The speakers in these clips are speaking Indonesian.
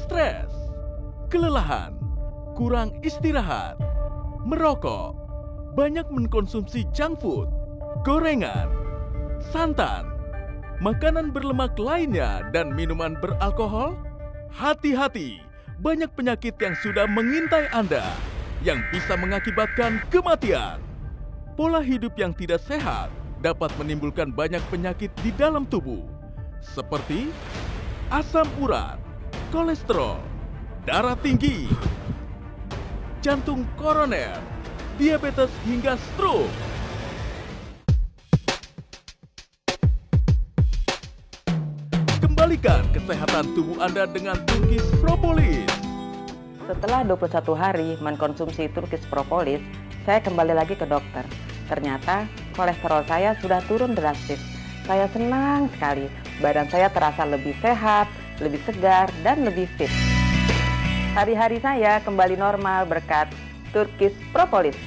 stres, kelelahan, kurang istirahat, merokok, banyak mengkonsumsi junk food, gorengan, santan, makanan berlemak lainnya, dan minuman beralkohol? Hati-hati, banyak penyakit yang sudah mengintai Anda yang bisa mengakibatkan kematian. Pola hidup yang tidak sehat dapat menimbulkan banyak penyakit di dalam tubuh, seperti asam urat, kolesterol, darah tinggi, jantung koroner, diabetes hingga stroke. Kembalikan kesehatan tubuh Anda dengan Turkish Propolis. Setelah 21 hari mengkonsumsi Turkish Propolis, saya kembali lagi ke dokter. Ternyata kolesterol saya sudah turun drastis. Saya senang sekali, badan saya terasa lebih sehat, lebih segar, dan lebih fit. Hari-hari saya kembali normal berkat Turkish Propolis.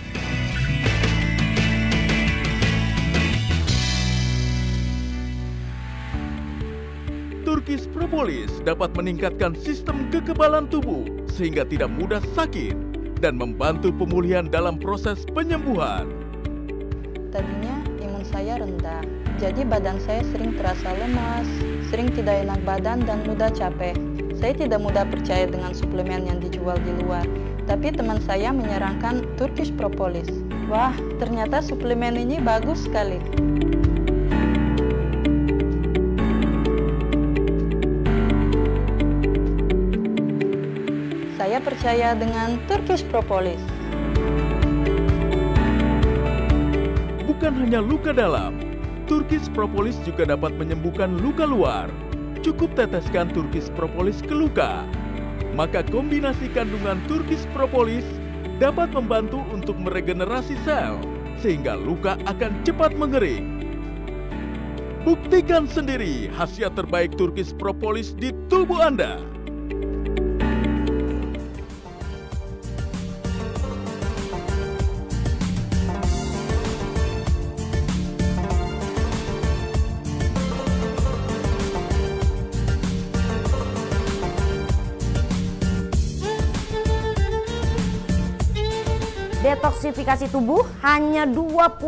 Turkish Propolis dapat meningkatkan sistem kekebalan tubuh sehingga tidak mudah sakit dan membantu pemulihan dalam proses penyembuhan. Tadinya imun saya rendah, jadi badan saya sering terasa lemas, sering tidak enak badan dan mudah capek. Saya tidak mudah percaya dengan suplemen yang dijual di luar, tapi teman saya menyarankan Turkish Propolis. Wah, ternyata suplemen ini bagus sekali. Saya percaya dengan Turkish Propolis. Bukan hanya luka dalam, Turkish Propolis juga dapat menyembuhkan luka luar. Cukup teteskan Turkish Propolis ke luka. Maka kombinasi kandungan Turkish Propolis dapat membantu untuk meregenerasi sel, sehingga luka akan cepat mengering. Buktikan sendiri khasiat terbaik Turkish Propolis di tubuh Anda. Detoksifikasi tubuh hanya 21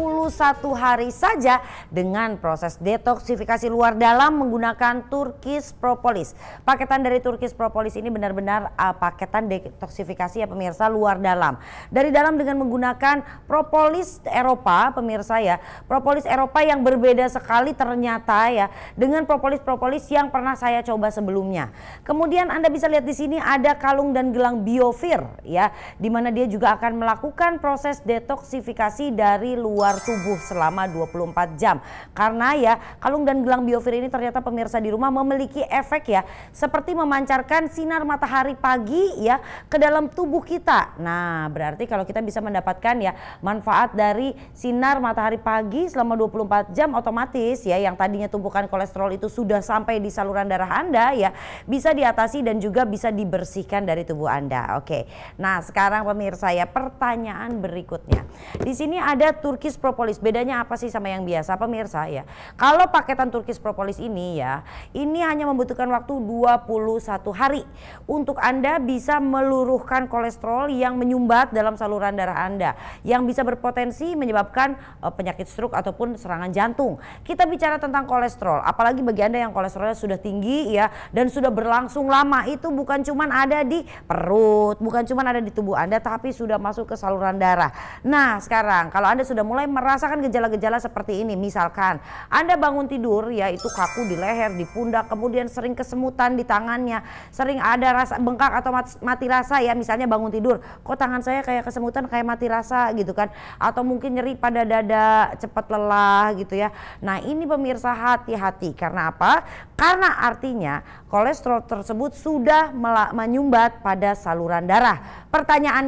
hari saja dengan proses detoksifikasi luar dalam menggunakan Turkish Propolis. Paketan dari Turkish Propolis ini benar-benar paketan detoksifikasi ya pemirsa luar dalam. Dari dalam dengan menggunakan propolis Eropa pemirsa ya. Propolis Eropa yang berbeda sekali ternyata ya dengan propolis-propolis yang pernah saya coba sebelumnya. Kemudian Anda bisa lihat di sini ada kalung dan gelang Biofir ya, di mana dia juga akan melakukan proses detoksifikasi dari luar tubuh selama 24 jam. Karena ya kalung dan gelang Biofir ini ternyata pemirsa di rumah memiliki efek ya seperti memancarkan sinar matahari pagi ya ke dalam tubuh kita. Nah, berarti kalau kita bisa mendapatkan ya manfaat dari sinar matahari pagi selama 24 jam, otomatis ya yang tadinya tumpukan kolesterol itu sudah sampai di saluran darah Anda ya bisa diatasi dan juga bisa dibersihkan dari tubuh Anda. Oke. Nah, sekarang pemirsa ya pertanyaan berikutnya. Di sini ada Turkish Propolis. Bedanya apa sih sama yang biasa pemirsa ya? Kalau paketan Turkish Propolis ini ya, ini hanya membutuhkan waktu 21 hari untuk Anda bisa meluruhkan kolesterol yang menyumbat dalam saluran darah Anda yang bisa berpotensi menyebabkan penyakit stroke ataupun serangan jantung. Kita bicara tentang kolesterol, apalagi bagi Anda yang kolesterolnya sudah tinggi ya dan sudah berlangsung lama, itu bukan cuman ada di perut, bukan cuman ada di tubuh Anda, tapi sudah masuk ke saluran darah. Nah, sekarang kalau Anda sudah mulai merasakan gejala-gejala seperti ini, misalkan Anda bangun tidur ya itu kaku di leher, di pundak, kemudian sering kesemutan di tangannya, sering ada rasa bengkak atau mati rasa ya, misalnya bangun tidur, kok tangan saya kayak kesemutan, kayak mati rasa gitu kan, atau mungkin nyeri pada dada, cepat lelah gitu ya. Nah, ini pemirsa hati-hati, karena apa? Karena artinya kolesterol tersebut sudah menyumbat pada saluran darah. Pertanyaannya,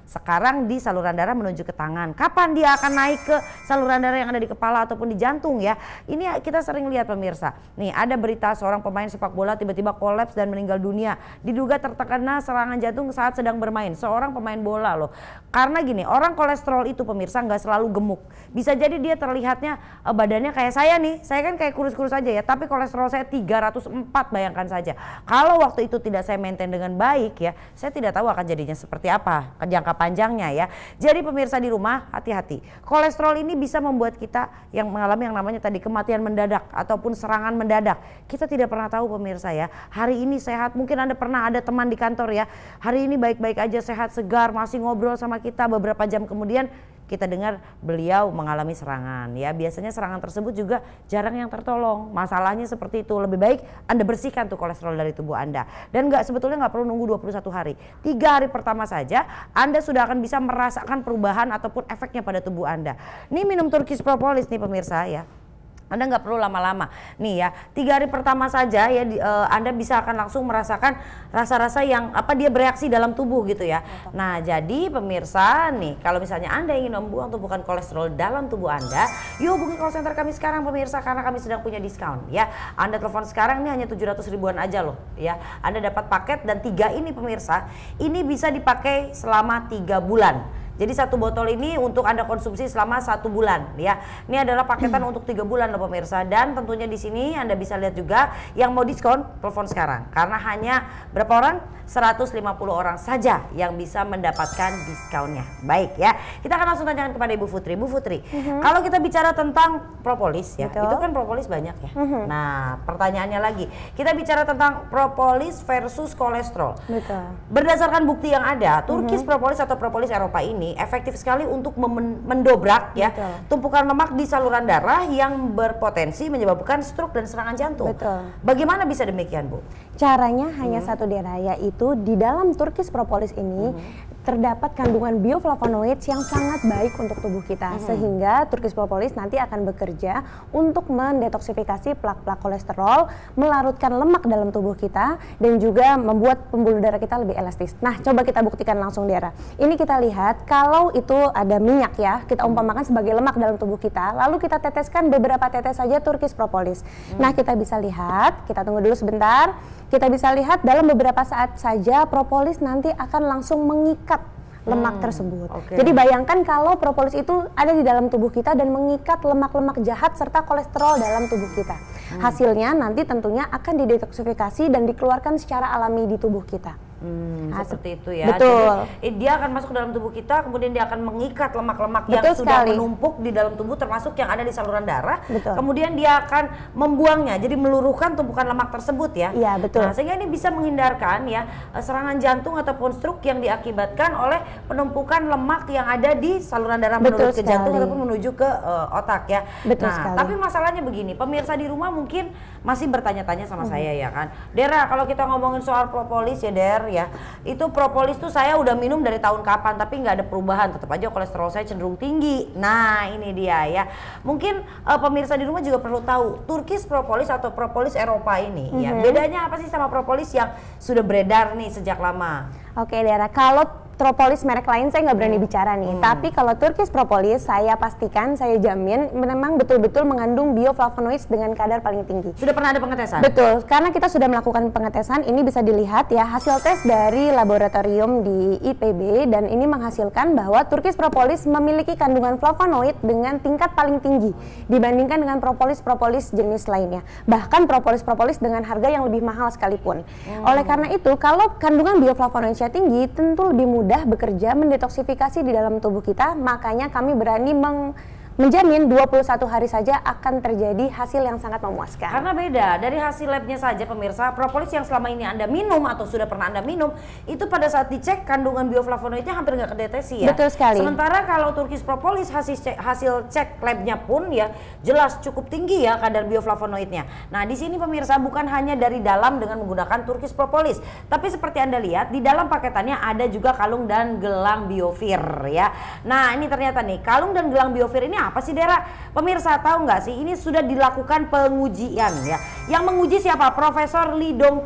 Sekarang di saluran darah menuju ke tangan. Kapan dia akan naik ke saluran darah yang ada di kepala ataupun di jantung ya? Ini kita sering lihat pemirsa. Nih ada berita seorang pemain sepak bola tiba-tiba kolaps dan meninggal dunia. Diduga terkena serangan jantung saat sedang bermain. Seorang pemain bola loh. Karena gini, orang kolesterol itu pemirsa nggak selalu gemuk. Bisa jadi dia terlihatnya badannya kayak saya nih. Saya kan kayak kurus-kurus aja ya. Tapi kolesterol saya 304, bayangkan saja. Kalau waktu itu tidak saya maintain dengan baik ya, saya tidak tahu akan jadinya seperti apa ke jangka panjangnya ya. Jadi pemirsa di rumah hati-hati. Kolesterol ini bisa membuat kita yang mengalami yang namanya tadi kematian mendadak ataupun serangan mendadak. Kita tidak pernah tahu pemirsa ya. Hari ini sehat, mungkin Anda pernah ada teman di kantor ya. Hari ini baik-baik aja, sehat, segar, masih ngobrol sama kita, beberapa jam kemudian kita dengar beliau mengalami serangan ya. Biasanya serangan tersebut juga jarang yang tertolong. Masalahnya seperti itu. Lebih baik Anda bersihkan tuh kolesterol dari tubuh Anda. Dan sebetulnya nggak perlu nunggu 21 hari. 3 hari pertama saja Anda sudah akan bisa merasakan perubahan ataupun efeknya pada tubuh Anda. Nih minum Turkish Propolis nih pemirsa ya. Anda nggak perlu lama-lama nih ya, 3 hari pertama saja ya Anda bisa akan langsung merasakan rasa-rasa yang dia bereaksi dalam tubuh gitu ya. Nah jadi pemirsa nih, kalau misalnya Anda ingin membuang tumpukan kolesterol dalam tubuh Anda, yuk hubungi call center kami sekarang pemirsa, karena kami sedang punya diskon ya. Anda telepon sekarang ini hanya 700 ribuan aja loh ya. Anda dapat paket dan 3 ini pemirsa, ini bisa dipakai selama 3 bulan. Jadi 1 botol ini untuk Anda konsumsi selama 1 bulan ya. Ini adalah paketan untuk 3 bulan loh pemirsa. Dan tentunya di sini Anda bisa lihat juga yang mau diskon, telepon sekarang. Karena hanya berapa orang? 150 orang saja yang bisa mendapatkan diskonnya. Baik ya. Kita akan langsung tanyakan kepada Ibu Putri. Bu Putri, kalau kita bicara tentang propolis ya, itu kan propolis banyak ya. Nah, pertanyaannya lagi, kita bicara tentang propolis versus kolesterol. Betul. Berdasarkan bukti yang ada, Turkish Propolis atau propolis Eropa ini efektif sekali untuk mendobrak ya tumpukan lemak di saluran darah yang berpotensi menyebabkan stroke dan serangan jantung. Betul. Bagaimana bisa demikian, Bu? Caranya hanya satu Dera, yaitu di dalam Turkish Propolis ini terdapat kandungan bioflavonoids yang sangat baik untuk tubuh kita, sehingga Turkish Propolis nanti akan bekerja untuk mendetoksifikasi plak-plak kolesterol, melarutkan lemak dalam tubuh kita, dan juga membuat pembuluh darah kita lebih elastis. Nah, coba kita buktikan langsung Dera. Ini kita lihat kalau itu ada minyak ya, kita umpamakan sebagai lemak dalam tubuh kita, lalu kita teteskan beberapa tetes saja Turkish Propolis. Nah, kita bisa lihat, kita tunggu dulu sebentar, kita bisa lihat dalam beberapa saat saja propolis nanti akan langsung mengikat lemak tersebut. Jadi bayangkan kalau propolis itu ada di dalam tubuh kita dan mengikat lemak-lemak jahat serta kolesterol dalam tubuh kita. Hasilnya nanti tentunya akan didetoksifikasi dan dikeluarkan secara alami di tubuh kita. Seperti itu ya. Betul. Jadi dia akan masuk ke dalam tubuh kita, kemudian dia akan mengikat lemak-lemak yang Betul sudah sekali. menumpuk di dalam tubuh, termasuk yang ada di saluran darah. Betul. Kemudian dia akan membuangnya, jadi meluruhkan tumpukan lemak tersebut ya. Iya, betul. Nah, sehingga ini bisa menghindarkan ya serangan jantung ataupun stroke yang diakibatkan oleh penumpukan lemak yang ada di saluran darah Betul menuju ke jantung sekali. ataupun menuju ke otak ya. Betul Nah, sekali. tapi masalahnya begini, pemirsa di rumah mungkin masih bertanya-tanya sama saya ya kan. Dera, kalau kita ngomongin soal propolis ya Der ya, itu propolis tuh saya udah minum dari tahun kapan tapi nggak ada perubahan, tetap aja kolesterol saya cenderung tinggi. Nah ini dia ya. Mungkin pemirsa di rumah juga perlu tahu Turkish Propolis atau propolis Eropa ini ya, bedanya apa sih sama propolis yang sudah beredar nih sejak lama? Oke Dera, kalau propolis merek lain saya nggak berani bicara nih, tapi kalau Turkish Propolis saya pastikan, saya jamin memang betul-betul mengandung bioflavonoids dengan kadar paling tinggi. Sudah pernah ada pengetesan? Betul, karena kita sudah melakukan pengetesan, ini bisa dilihat ya hasil tes dari laboratorium di IPB, dan ini menghasilkan bahwa Turkish Propolis memiliki kandungan flavonoid dengan tingkat paling tinggi dibandingkan dengan propolis-propolis jenis lainnya. Bahkan propolis-propolis dengan harga yang lebih mahal sekalipun. Oleh karena itu, kalau kandungan bioflavonoidnya tinggi, tentu lebih mudah bekerja mendetoksifikasi di dalam tubuh kita, makanya kami berani menjamin 21 hari saja akan terjadi hasil yang sangat memuaskan. Karena beda dari hasil labnya saja pemirsa, propolis yang selama ini Anda minum atau sudah pernah Anda minum, itu pada saat dicek kandungan bioflavonoidnya hampir nggak kedeteksi ya. Betul sekali. Sementara kalau Turkish Propolis hasil cek labnya pun ya jelas cukup tinggi ya kadar bioflavonoidnya. Nah di sini pemirsa bukan hanya dari dalam dengan menggunakan Turkish Propolis, tapi seperti Anda lihat di dalam paketannya ada juga kalung dan gelang biofir ya. Nah ini ternyata nih kalung dan gelang biofir ini apa sih Dera? Pemirsa tahu nggak sih ini sudah dilakukan pengujian ya. Yang menguji siapa? Profesor Lee Dong-ki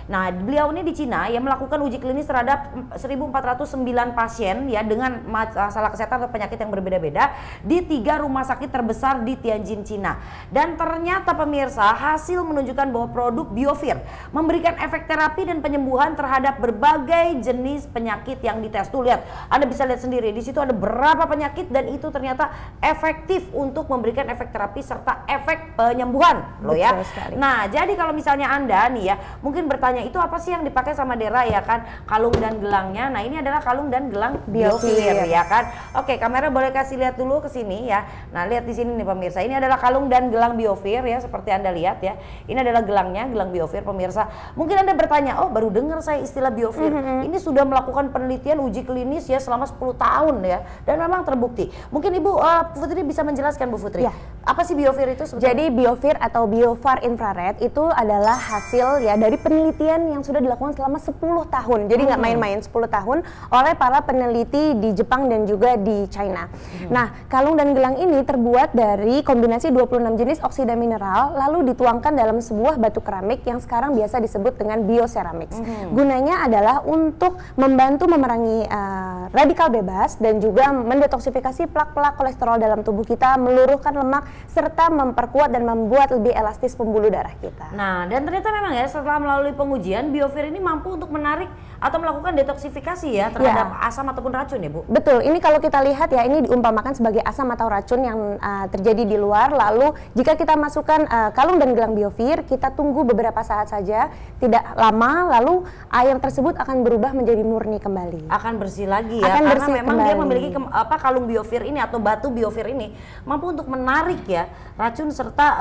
Nah, beliau ini di Cina yang melakukan uji klinis terhadap 1.409 pasien ya dengan masalah kesehatan atau penyakit yang berbeda-beda di 3 rumah sakit terbesar di Tianjin, Cina. Dan ternyata pemirsa, hasil menunjukkan bahwa produk Biovir memberikan efek terapi dan penyembuhan terhadap berbagai jenis penyakit yang dites. Tuh lihat, Anda bisa lihat sendiri di situ ada berapa penyakit dan itu ternyata efektif untuk memberikan efek terapi serta efek penyembuhan loh ya. Nah, jadi kalau misalnya Anda nih ya mungkin bertanya itu apa sih yang dipakai sama Dera ya kan, kalung dan gelangnya. Nah, ini adalah kalung dan gelang Biovir ya kan. Oke, kamera boleh kasih lihat dulu ke sini ya. Nah, lihat di sini nih pemirsa, ini adalah kalung dan gelang Biovir ya seperti Anda lihat ya. Ini adalah gelangnya, gelang Biovir pemirsa. Mungkin Anda bertanya, oh baru dengar saya istilah Biovir. Ini sudah melakukan penelitian uji klinis ya selama 10 tahun ya dan memang terbukti. Mungkin Ibu Putri bisa menjelaskan Bu Putri. Ya. Apa sih Biovir itu sebetulnya? Jadi Biovir atau Biofar Infrared itu adalah hasil ya dari penelitian yang sudah dilakukan selama 10 tahun. Jadi nggak main-main, 10 tahun oleh para peneliti di Jepang dan juga di China. Nah, kalung dan gelang ini terbuat dari kombinasi 26 jenis oksida mineral lalu dituangkan dalam sebuah batu keramik yang sekarang biasa disebut dengan bioceramics. Gunanya adalah untuk membantu memerangi radikal bebas dan juga mendetoksifikasi plak-plak kolesterol dalam tubuh kita, meluruhkan lemak serta memperkuat dan membuat lebih elastis pembuluh darah kita. Nah, dan ternyata memang ya setelah melalui pengujian Biovir ini mampu untuk menarik atau melakukan detoksifikasi ya terhadap asam ataupun racun ya Bu. Betul, ini kalau kita lihat ya ini diumpamakan sebagai asam atau racun yang terjadi di luar, lalu jika kita masukkan kalung dan gelang Biovir, kita tunggu beberapa saat saja, tidak lama, lalu air tersebut akan berubah menjadi murni kembali. Akan bersih lagi ya, Akan karena bersih memang kembali. dia memiliki kalung Biovir ini atau batu Biovir ini mampu untuk menarik ya racun serta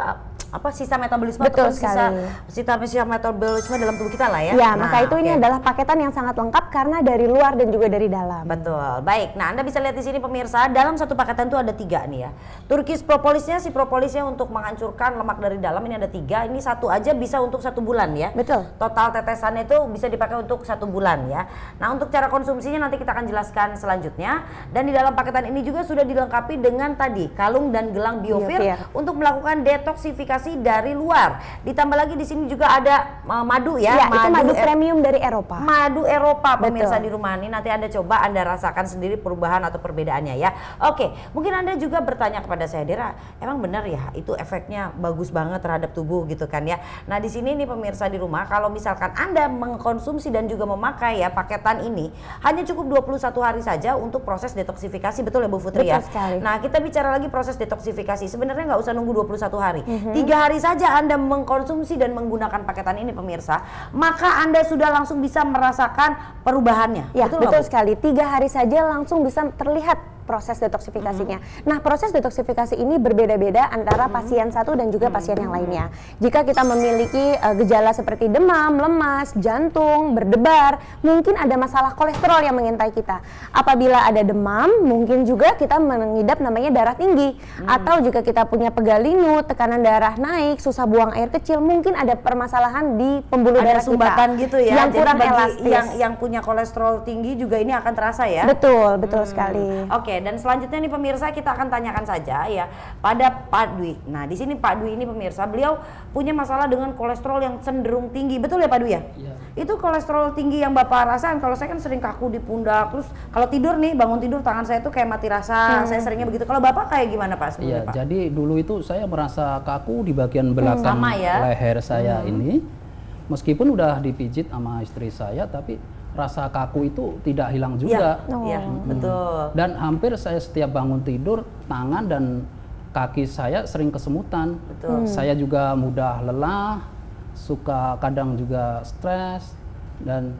sisa metabolisme Betul ataupun sekali. sisa metabolisme dalam tubuh kita lah ya. Ya, Nah, maka itu ini adalah paketan yang sangat lengkap karena dari luar dan juga dari dalam. betul. Baik, nah Anda bisa lihat di sini pemirsa, dalam satu paketan itu ada 3 nih ya. Turkish Propolisnya, si propolisnya untuk menghancurkan lemak dari dalam ini ada 3. Ini satu aja bisa untuk 1 bulan ya. Betul. Total tetesannya itu bisa dipakai untuk 1 bulan ya. Nah, untuk cara konsumsinya nanti kita akan jelaskan selanjutnya. Dan di dalam paketan ini juga sudah dilengkapi dengan tadi kalung dan gelang Biovir untuk melakukan detoksifikasi dari luar. Ditambah lagi di sini juga ada madu ya. Ya, itu madu premium dari Eropa. Madu Eropa pemirsa Betul. di rumah ini, nanti Anda coba Anda rasakan sendiri perubahan atau perbedaannya ya. Oke, mungkin Anda juga bertanya kepada saya, Dera, emang benar ya itu efeknya bagus banget terhadap tubuh gitu kan ya. Nah, di sini nih pemirsa di rumah, kalau misalkan Anda mengkonsumsi dan juga memakai ya paketan ini, hanya cukup 21 hari saja untuk proses detoksifikasi, betul ya Bu Putri ya? Betul sekali. Nah, kita bicara lagi proses detoksifikasi, sebenarnya nggak usah nunggu 21 hari. 3 hari saja Anda mengkonsumsi dan menggunakan paketan ini pemirsa, maka Anda sudah langsung bisa merasakan perubahannya. Ya, betul Bu? sekali. 3 hari saja langsung bisa terlihat proses detoksifikasinya. Nah, proses detoksifikasi ini berbeda-beda antara pasien satu dan juga pasien yang lainnya. Jika kita memiliki gejala seperti demam, lemas, jantung, berdebar, mungkin ada masalah kolesterol yang mengintai kita. Apabila ada demam, mungkin juga kita mengidap namanya darah tinggi. Atau jika kita punya pegal linu, tekanan darah naik, susah buang air kecil, mungkin ada permasalahan di pembuluh darah kita. Sumbatan gitu ya. Yang Jadi kurang bagi elastis. yang punya kolesterol tinggi juga ini akan terasa ya. Betul, betul sekali. Oke, dan selanjutnya nih pemirsa kita akan tanyakan saja ya pada Pak Dwi. Nah, di sini Pak Dwi ini pemirsa, beliau punya masalah dengan kolesterol yang cenderung tinggi. Betul ya Pak Dwi ya? Iya. Itu kolesterol tinggi yang Bapak rasakan. Kalau saya kan sering kaku di pundak, terus kalau tidur nih, bangun tidur tangan saya tuh kayak mati rasa. Saya seringnya begitu. Kalau Bapak kayak gimana Pak sebelumnya Iya, Pak? jadi dulu itu saya merasa kaku di bagian belakang Sama ya. leher saya ini. Meskipun udah dipijit sama istri saya, tapi rasa kaku itu tidak hilang juga. Iya, betul. Dan hampir saya setiap bangun tidur, tangan dan kaki saya sering kesemutan. Betul. Saya juga mudah lelah, suka kadang juga stres. Dan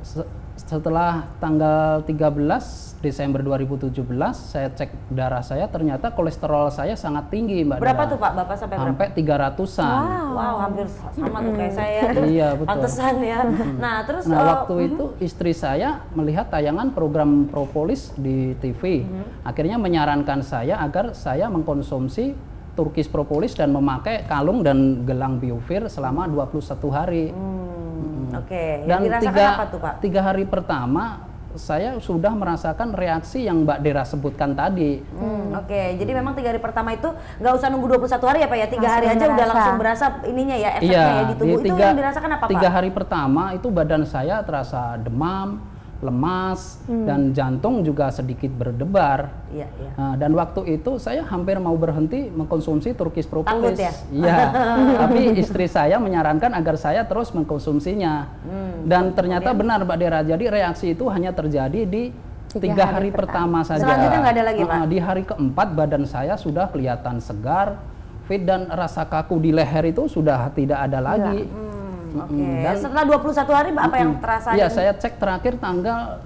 setelah tanggal 13 Desember 2017 saya cek darah saya, ternyata kolesterol saya sangat tinggi Mbak Berapa Dara. tuh Pak? Bapak sampai berapa? Sampai 300-an. Wow, hampir sama tuh kayak saya. Iya, betul. Pantesan ya. Nah, terus Nah, waktu itu istri saya melihat tayangan program Propolis di TV. Akhirnya menyarankan saya agar saya mengkonsumsi Turkish Propolis dan memakai kalung dan gelang Biovir selama 21 hari. Oke, yang Dan dirasakan apa tuh Pak? 3 hari pertama saya sudah merasakan reaksi yang Mbak Dera sebutkan tadi. Oke, jadi memang 3 hari pertama itu nggak usah nunggu 21 hari ya Pak ya, 3 hari aja Langsung udah berasa. langsung berasa ininya ya, efeknya Iya, ya di tubuh. Itu yang dirasakan apa Pak? 3 hari pertama itu badan saya terasa demam, lemas, dan jantung juga sedikit berdebar. Iya, iya. Nah, dan waktu itu saya hampir mau berhenti mengkonsumsi Turkish Propolis. Takut ya? Iya, tapi istri saya menyarankan agar saya terus mengkonsumsinya. Dan ternyata benar Mbak Dera, jadi reaksi itu hanya terjadi di 3 hari pertama saja. Selanjutnya nggak ada lagi, Pak? Di hari keempat badan saya sudah kelihatan segar, fit, dan rasa kaku di leher itu sudah tidak ada lagi. Oke, Dan setelah 21 hari apa yang terasa? Iya, saya cek terakhir tanggal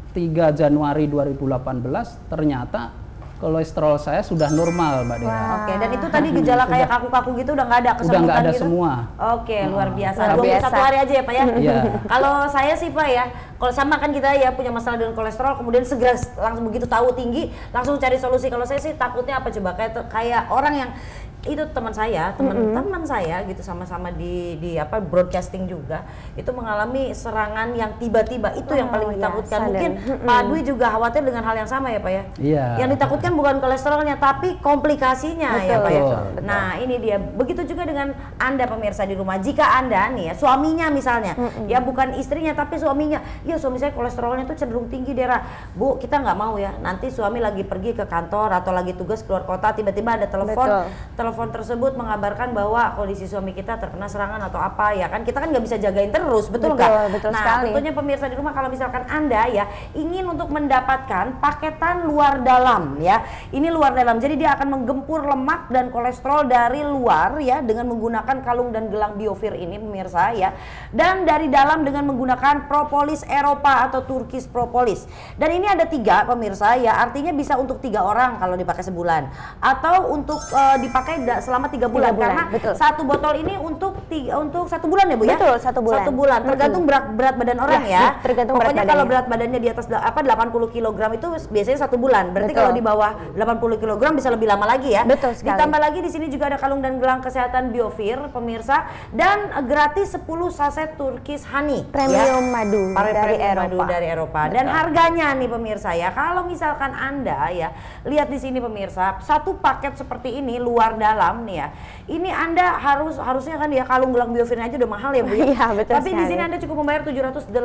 3 Januari 2018, ternyata kolesterol saya sudah normal, Mbak Dera. Oke, dan itu tadi gejala kayak kaku-kaku gitu udah nggak ada, Udah kesemutan nggak ada gitu? semua. Oke, luar biasa. Luar 21 biasa. hari aja ya Pak ya? Iya. Kalau saya sih Pak ya, kalau sama kan kita ya punya masalah dengan kolesterol, kemudian segera langsung begitu tahu tinggi, langsung cari solusi. Kalau saya sih takutnya apa coba, kayak orang yang itu teman saya, teman saya gitu, sama-sama di apa broadcasting juga, itu mengalami serangan yang tiba-tiba, itu yang paling ya, ditakutkan. sudden. Mungkin Pak Dwi juga khawatir dengan hal yang sama ya Pak ya? Iya. Yang ditakutkan bukan kolesterolnya tapi komplikasinya ya Pak ya. betul. Nah, ini dia. Begitu juga dengan Anda pemirsa di rumah. Jika Anda nih ya, suaminya misalnya, ya bukan istrinya tapi suaminya, ya suami saya kolesterolnya tuh cenderung tinggi Dera. Bu, kita nggak mau ya. Nanti suami lagi pergi ke kantor atau lagi tugas keluar kota, tiba-tiba ada telepon tersebut mengabarkan bahwa kondisi suami kita terkena serangan atau apa ya kan, kita kan nggak bisa jagain terus, betul nggak? Betul Nah, sekali. tentunya pemirsa di rumah, kalau misalkan Anda ya ingin untuk mendapatkan paketan luar dalam ya, ini luar dalam, jadi dia akan menggempur lemak dan kolesterol dari luar ya dengan menggunakan kalung dan gelang Biofir ini pemirsa ya, dan dari dalam dengan menggunakan propolis Eropa atau Turkish Propolis. Dan ini ada 3 pemirsa ya, artinya bisa untuk 3 orang kalau dipakai sebulan, atau untuk dipakai selama 3 bulan, 3 bulan, karena betul. satu botol ini untuk 1 bulan ya Bu ya? Betul, 1 bulan. 1 bulan, tergantung berat badan orang ya. tergantung berat Pokoknya kalau badannya. berat badannya di atas 80 kg itu biasanya 1 bulan. Berarti Betul. kalau di bawah 80 kg bisa lebih lama lagi ya. Betul sekali. Ditambah lagi di sini juga ada kalung dan gelang kesehatan Biofir pemirsa, dan gratis 10 saset Turkish Honey Premium madu dari premium madu Eropa. dari Eropa. Dan harganya nih pemirsa ya, kalau misalkan Anda ya lihat di sini pemirsa, satu paket seperti ini luar dalam nih ya, ini Anda harusnya kan ya kalung gelang Biofir aja udah mahal ya Bu ya. Iya, betul Tapi di sekali. sini Anda cukup membayar 780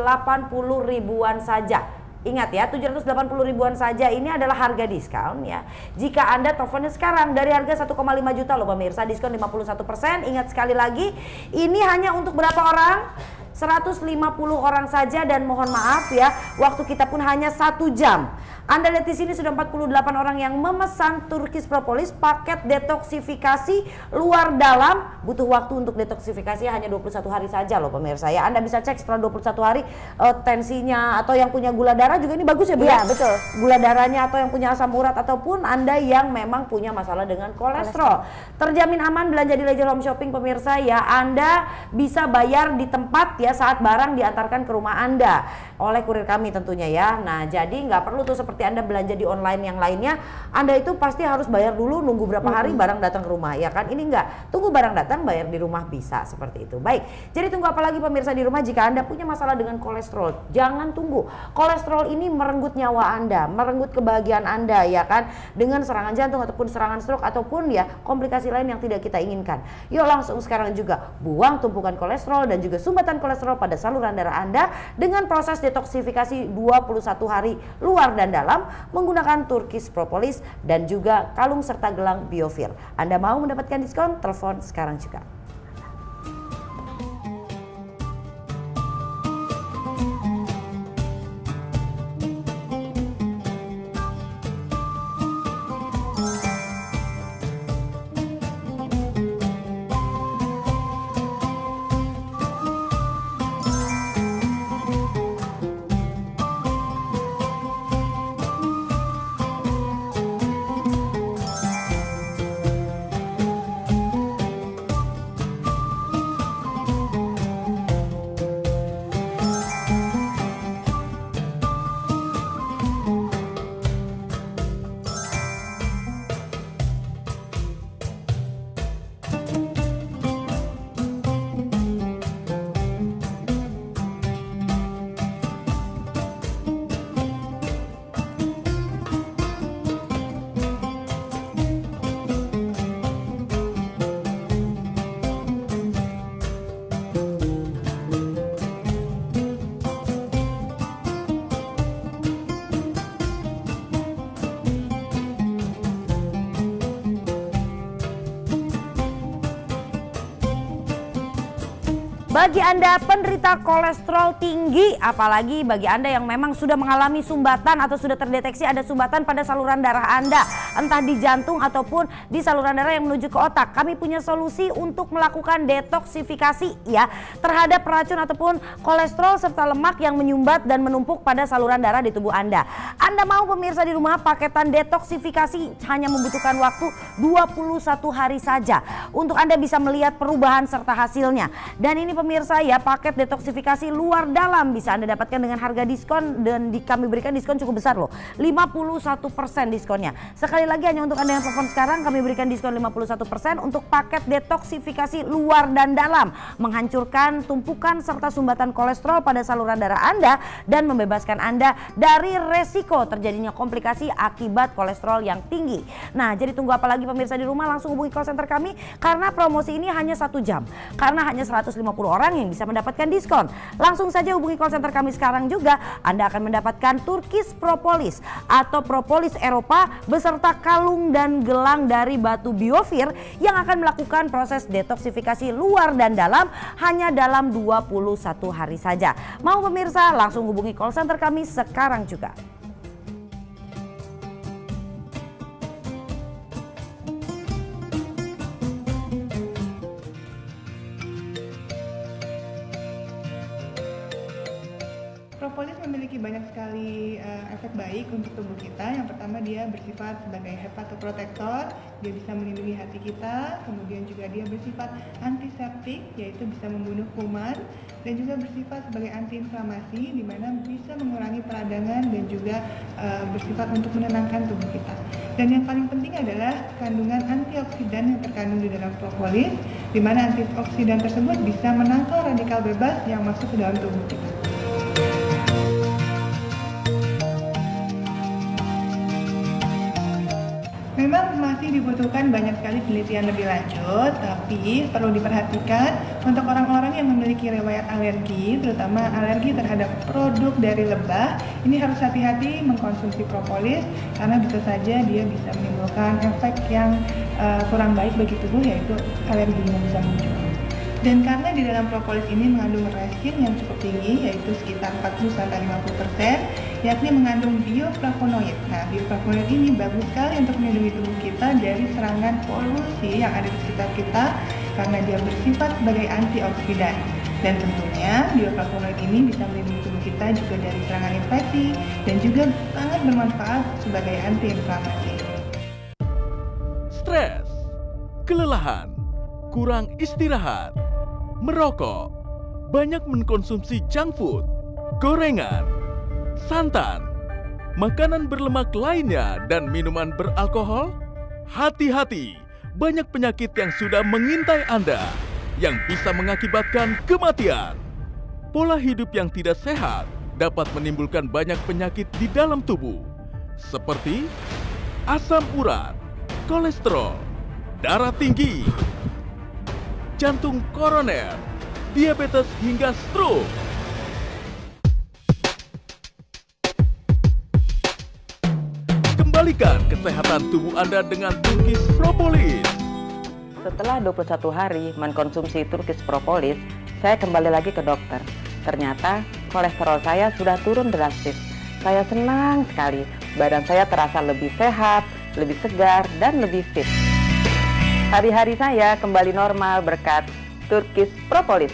ribuan saja. Ingat ya, 780 ribuan saja, ini adalah harga diskon ya. Jika Anda teleponnya sekarang dari harga 1,5 juta loh pemirsa, diskon 51%. Ingat sekali lagi, ini hanya untuk berapa orang? 150 orang saja, dan mohon maaf ya, waktu kita pun hanya 1 jam. Anda lihat di sini sudah 48 orang yang memesan Turkish Propolis paket detoksifikasi luar dalam. Butuh waktu untuk detoksifikasi hanya 21 hari saja loh pemirsa ya. Anda bisa cek setelah 21 hari tensinya, atau yang punya gula darah juga ini bagus ya Bu ya? Iya, betul. Gula darahnya, atau yang punya asam urat, ataupun Anda yang memang punya masalah dengan kolesterol. Terjamin aman belanja di Leisure Home Shopping pemirsa ya. Anda bisa bayar di tempat ya saat barang diantarkan ke rumah Anda oleh kurir kami tentunya ya. Nah, jadi nggak perlu tuh seperti Anda belanja di online yang lainnya, Anda itu pasti harus bayar dulu, nunggu berapa hari barang datang ke rumah ya kan. Ini enggak, tunggu barang datang, bayar di rumah, bisa seperti itu. Baik, jadi tunggu apa lagi pemirsa di rumah. Jika Anda punya masalah dengan kolesterol, jangan tunggu. Kolesterol ini merenggut nyawa Anda, merenggut kebahagiaan Anda ya kan, dengan serangan jantung ataupun serangan stroke ataupun ya komplikasi lain yang tidak kita inginkan. Yuk langsung sekarang juga buang tumpukan kolesterol dan juga sumbatan kolesterol pada saluran darah Anda dengan proses detoksifikasi 21 hari luar dan dalam menggunakan Turkish Propolis dan juga kalung serta gelang Biofir. Anda mau mendapatkan diskon? Telepon sekarang juga. Bagi Anda penderita kolesterol tinggi, apalagi bagi Anda yang memang sudah mengalami sumbatan atau sudah terdeteksi ada sumbatan pada saluran darah Anda, entah di jantung ataupun di saluran darah yang menuju ke otak, kami punya solusi untuk melakukan detoksifikasi ya terhadap racun ataupun kolesterol serta lemak yang menyumbat dan menumpuk pada saluran darah di tubuh Anda. Anda mau pemirsa di rumah, paketan detoksifikasi hanya membutuhkan waktu 21 hari saja untuk Anda bisa melihat perubahan serta hasilnya. Dan ini pemirsa ya, paket detoksifikasi luar dalam bisa Anda dapatkan dengan harga diskon dan kami berikan diskon cukup besar loh, 51% diskonnya. Sekali lagi hanya untuk Anda yang telepon sekarang kami berikan diskon 51% untuk paket detoksifikasi luar dan dalam, menghancurkan tumpukan serta sumbatan kolesterol pada saluran darah Anda dan membebaskan Anda dari resiko terjadinya komplikasi akibat kolesterol yang tinggi. Nah, jadi tunggu apa lagi pemirsa di rumah, langsung hubungi call center kami karena promosi ini hanya 1 jam. Karena hanya 150 orang yang bisa mendapatkan diskon. Langsung saja hubungi call center kami sekarang juga. Anda akan mendapatkan Turkish Propolis atau Propolis Eropa beserta kalung dan gelang dari batu biofir yang akan melakukan proses detoksifikasi luar dan dalam hanya dalam 21 hari saja. Mau pemirsa, langsung hubungi call center kami sekarang juga. Propolis memiliki banyak sekali efek baik untuk tubuh kita. Yang pertama, dia bersifat sebagai hepatoprotektor, dia bisa melindungi hati kita. Kemudian juga dia bersifat antiseptik, yaitu bisa membunuh kuman, dan juga bersifat sebagai antiinflamasi, di mana bisa mengurangi peradangan dan juga bersifat untuk menenangkan tubuh kita. Dan yang paling penting adalah kandungan antioksidan yang terkandung di dalam propolis, di mana antioksidan tersebut bisa menangkal radikal bebas yang masuk ke dalam tubuh kita. Memang masih dibutuhkan banyak sekali penelitian lebih lanjut, tapi perlu diperhatikan untuk orang-orang yang memiliki riwayat alergi, terutama alergi terhadap produk dari lebah, ini harus hati-hati mengkonsumsi propolis karena bisa saja dia bisa menimbulkan efek yang kurang baik bagi tubuh, yaitu alergi yang bisa muncul. Dan karena di dalam propolis ini mengandung resin yang cukup tinggi, yaitu sekitar 40-50%, yakni mengandung bioflavonoid. Nah, bioflavonoid ini bagus sekali untuk melindungi tubuh kita dari serangan polusi yang ada di sekitar kita karena dia bersifat sebagai antioksidan. Dan tentunya bioflavonoid ini bisa melindungi tubuh kita juga dari serangan infeksi dan juga sangat bermanfaat sebagai antiinflamasi. Stres, kelelahan, kurang istirahat, merokok, banyak mengkonsumsi junk food, gorengan, santan, makanan berlemak lainnya, dan minuman beralkohol? Hati-hati, banyak penyakit yang sudah mengintai Anda yang bisa mengakibatkan kematian. Pola hidup yang tidak sehat dapat menimbulkan banyak penyakit di dalam tubuh, seperti asam urat, kolesterol, darah tinggi, jantung koroner, diabetes hingga stroke. Kembalikan kesehatan tubuh Anda dengan Turkish Propolis. Setelah 21 hari mengkonsumsi Turkish Propolis, saya kembali lagi ke dokter. Ternyata kolesterol saya sudah turun drastis. Saya senang sekali, badan saya terasa lebih sehat, lebih segar, dan lebih fit. Hari-hari saya kembali normal berkat Turkish Propolis.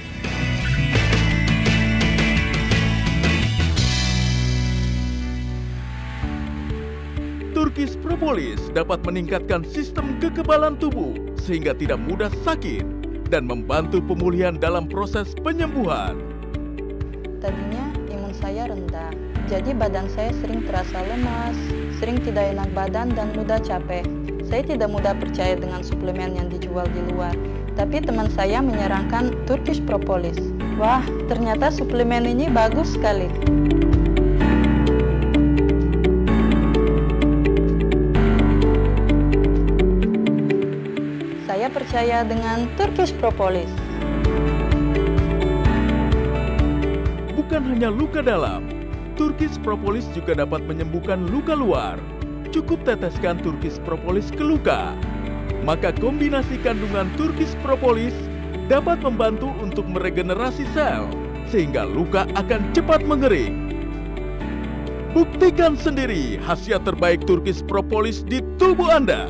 Turkish Propolis dapat meningkatkan sistem kekebalan tubuh sehingga tidak mudah sakit dan membantu pemulihan dalam proses penyembuhan. Tadinya imun saya rendah, jadi badan saya sering terasa lemas, sering tidak enak badan dan mudah capek. Saya tidak mudah percaya dengan suplemen yang dijual di luar, tapi teman saya menyarankan Turkish Propolis. Wah, ternyata suplemen ini bagus sekali. Saya percaya dengan Turkish Propolis. Bukan hanya luka dalam, Turkish Propolis juga dapat menyembuhkan luka luar. Cukup teteskan Turkish Propolis ke luka. Maka kombinasi kandungan Turkish Propolis dapat membantu untuk meregenerasi sel, sehingga luka akan cepat mengering. Buktikan sendiri khasiat terbaik Turkish Propolis di tubuh Anda.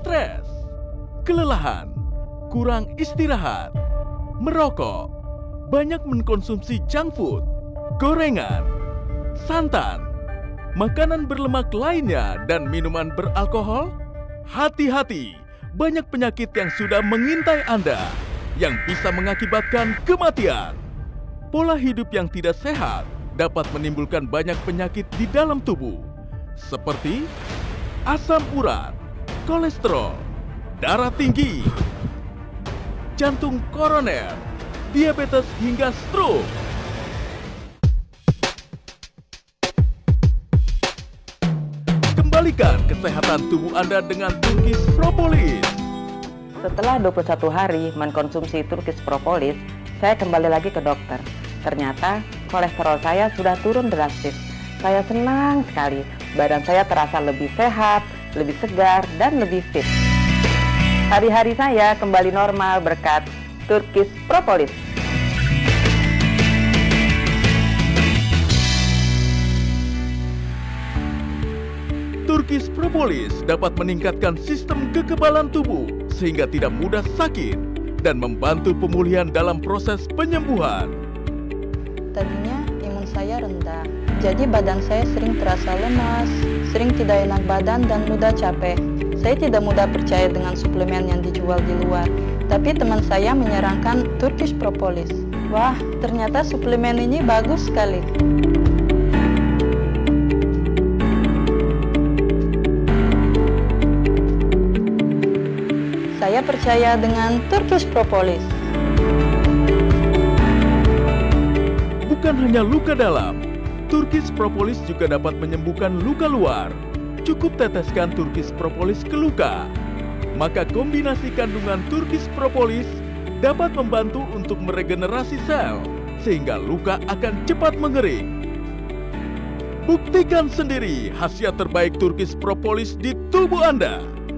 stres, kelelahan, kurang istirahat, merokok, banyak mengkonsumsi junk food, gorengan, santan, makanan berlemak lainnya, dan minuman beralkohol? Hati-hati, banyak penyakit yang sudah mengintai Anda yang bisa mengakibatkan kematian. Pola hidup yang tidak sehat dapat menimbulkan banyak penyakit di dalam tubuh, seperti asam urat, kolesterol, darah tinggi, jantung koroner, diabetes hingga stroke. Kembalikan kesehatan tubuh Anda dengan Turkish Propolis. Setelah 21 hari mengkonsumsi Turkish Propolis, saya kembali lagi ke dokter. Ternyata kolesterol saya sudah turun drastis. Saya senang sekali, badan saya terasa lebih sehat, lebih segar, dan lebih fit. Hari-hari saya kembali normal berkat Turkish Propolis. Turkish Propolis dapat meningkatkan sistem kekebalan tubuh sehingga tidak mudah sakit dan membantu pemulihan dalam proses penyembuhan. Tadinya imun saya rendah, jadi badan saya sering terasa lemas, sering tidak enak badan dan mudah capek. Saya tidak mudah percaya dengan suplemen yang dijual di luar, tapi teman saya menyarankan Turkish Propolis. Wah, ternyata suplemen ini bagus sekali. Saya percaya dengan Turkish Propolis. Bukan hanya luka dalam, Turkish Propolis juga dapat menyembuhkan luka luar. Cukup teteskan Turkish Propolis ke luka. Maka kombinasi kandungan Turkish Propolis dapat membantu untuk meregenerasi sel, sehingga luka akan cepat mengering. Buktikan sendiri khasiat terbaik Turkish Propolis di tubuh Anda.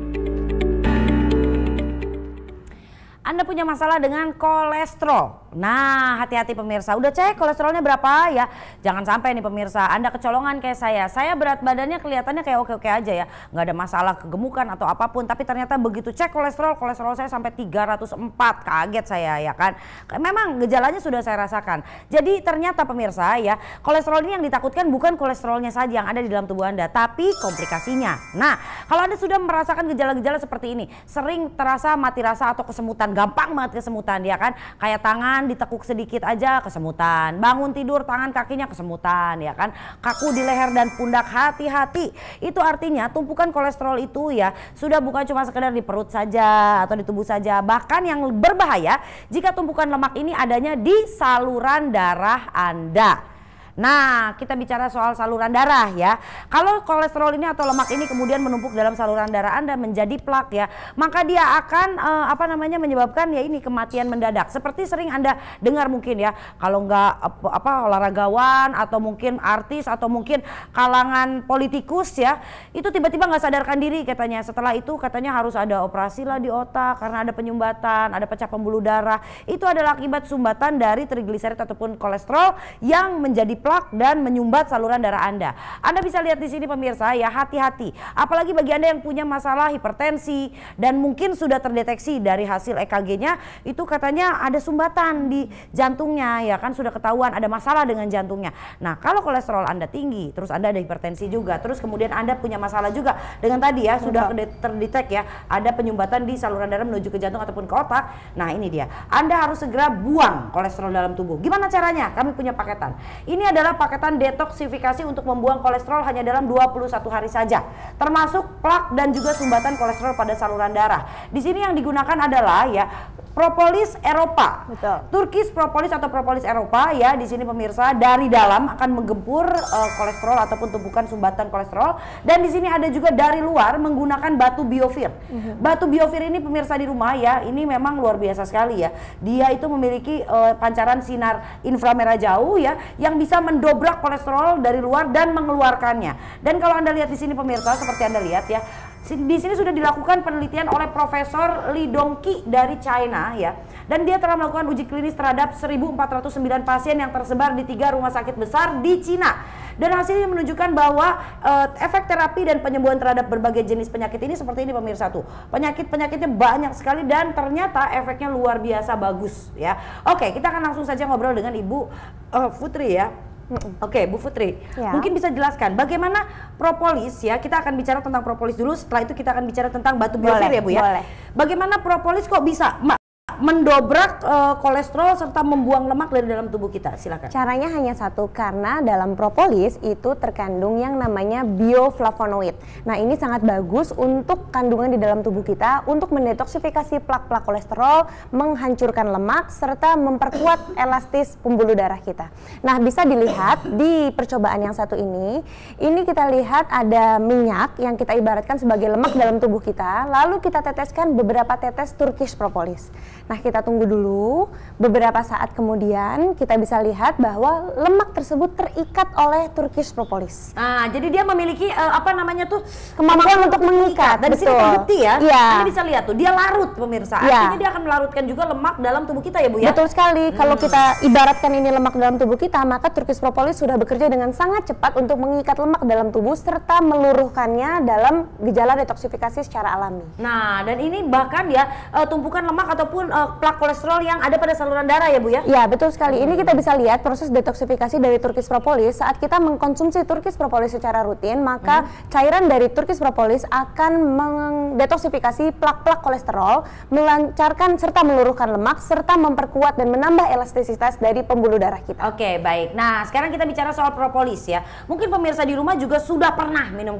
Anda punya masalah dengan kolesterol. Nah, hati-hati pemirsa. Udah cek kolesterolnya berapa ya? Jangan sampai nih pemirsa, Anda kecolongan kayak saya. Saya berat badannya kelihatannya kayak oke-oke aja ya. Nggak ada masalah kegemukan atau apapun. Tapi ternyata begitu cek kolesterol saya sampai 304. Kaget saya ya kan. Memang gejalanya sudah saya rasakan. Jadi ternyata pemirsa ya, kolesterol ini yang ditakutkan bukan kolesterolnya saja yang ada di dalam tubuh Anda, tapi komplikasinya. Nah, kalau Anda sudah merasakan gejala-gejala seperti ini, sering terasa mati rasa atau kesemutan, gampang banget kesemutan ya kan, kayak tangan ditekuk sedikit aja kesemutan, bangun tidur tangan kakinya kesemutan ya kan, kaku di leher dan pundak, hati-hati. Itu artinya tumpukan kolesterol itu ya sudah bukan cuma sekedar di perut saja atau di tubuh saja, bahkan yang berbahaya jika tumpukan lemak ini adanya di saluran darah Anda. Nah, kita bicara soal saluran darah ya. Kalau kolesterol ini atau lemak ini kemudian menumpuk dalam saluran darah Anda menjadi plak ya, maka dia akan menyebabkan ya ini kematian mendadak. Seperti sering Anda dengar mungkin ya, kalau nggak olahragawan atau mungkin artis atau mungkin kalangan politikus ya, itu tiba-tiba nggak sadarkan diri katanya. Setelah itu katanya harus ada operasi lah di otak karena ada penyumbatan, ada pecah pembuluh darah. Itu adalah akibat sumbatan dari trigliserid ataupun kolesterol yang menjadi plak dan menyumbat saluran darah Anda. Anda bisa lihat di sini pemirsa ya, hati-hati. Apalagi bagi Anda yang punya masalah hipertensi dan mungkin sudah terdeteksi dari hasil EKG-nya itu katanya ada sumbatan di jantungnya ya kan, sudah ketahuan ada masalah dengan jantungnya. Nah, kalau kolesterol Anda tinggi, terus Anda ada hipertensi juga, terus kemudian Anda punya masalah juga dengan tadi ya sudah terdetek ya ada penyumbatan di saluran darah menuju ke jantung ataupun ke otak. Nah, ini dia. Anda harus segera buang kolesterol dalam tubuh. Gimana caranya? Kami punya paketan. Ini adalah paketan detoksifikasi untuk membuang kolesterol hanya dalam 21 hari saja, termasuk plak dan juga sumbatan kolesterol pada saluran darah. Di sini yang digunakan adalah ya Propolis Eropa. Betul. Turkish Propolis atau Propolis Eropa ya, di sini pemirsa dari dalam akan menggempur kolesterol ataupun tumpukan sumbatan kolesterol, dan di sini ada juga dari luar menggunakan batu biofir. Batu biofir ini pemirsa di rumah ya, ini memang luar biasa sekali ya. Dia itu memiliki pancaran sinar inframerah jauh ya yang bisa mendobrak kolesterol dari luar dan mengeluarkannya. Dan kalau Anda lihat di sini pemirsa, seperti Anda lihat ya, di sini sudah dilakukan penelitian oleh Profesor Li Dongqi dari China ya. Dan dia telah melakukan uji klinis terhadap 1.409 pasien yang tersebar di 3 rumah sakit besar di Cina. Dan hasilnya menunjukkan bahwa efek terapi dan penyembuhan terhadap berbagai jenis penyakit ini seperti ini pemirsa tuh. Penyakitnya banyak sekali dan ternyata efeknya luar biasa bagus ya. Oke, kita akan langsung saja ngobrol dengan Ibu Putri ya. Oke, Bu Putri, mungkin bisa jelaskan bagaimana propolis ya, kita akan bicara tentang propolis dulu, setelah itu kita akan bicara tentang batu biofir ya Bu ya. Boleh. Bagaimana propolis kok bisa mendobrak kolesterol serta membuang lemak dari dalam tubuh kita? Silakan. Caranya hanya satu, karena dalam propolis itu terkandung yang namanya bioflavonoid. Nah, ini sangat bagus untuk kandungan di dalam tubuh kita untuk mendetoksifikasi plak-plak kolesterol, menghancurkan lemak serta memperkuat elastis pembuluh darah kita. Nah, bisa dilihat di percobaan yang satu ini kita lihat ada minyak yang kita ibaratkan sebagai lemak dalam tubuh kita, lalu kita teteskan beberapa tetes Turkish propolis. Nah, kita tunggu dulu, beberapa saat kemudian kita bisa lihat bahwa lemak tersebut terikat oleh Turkish propolis. Nah, jadi dia memiliki kemampuan untuk mengikat. Dan di sini terbukti ya. Iya. Anda bisa lihat tuh, dia larut pemirsa. Artinya dia akan melarutkan juga lemak dalam tubuh kita ya Bu ya. Betul sekali. Kalau kita ibaratkan ini lemak dalam tubuh kita, maka Turkish propolis sudah bekerja dengan sangat cepat untuk mengikat lemak dalam tubuh serta meluruhkannya dalam gejala detoksifikasi secara alami. Nah, dan ini bahkan ya tumpukan lemak ataupun plak kolesterol yang ada pada saluran darah ya Bu ya? Ya, betul sekali. Ini kita bisa lihat proses detoksifikasi dari Turkish propolis. Saat kita mengkonsumsi Turkish propolis secara rutin, maka cairan dari Turkish propolis akan mendetoksifikasi plak-plak kolesterol, melancarkan serta meluruhkan lemak, serta memperkuat dan menambah elastisitas dari pembuluh darah kita. Oke, baik. Nah, sekarang kita bicara soal propolis ya. Mungkin pemirsa di rumah juga sudah pernah minum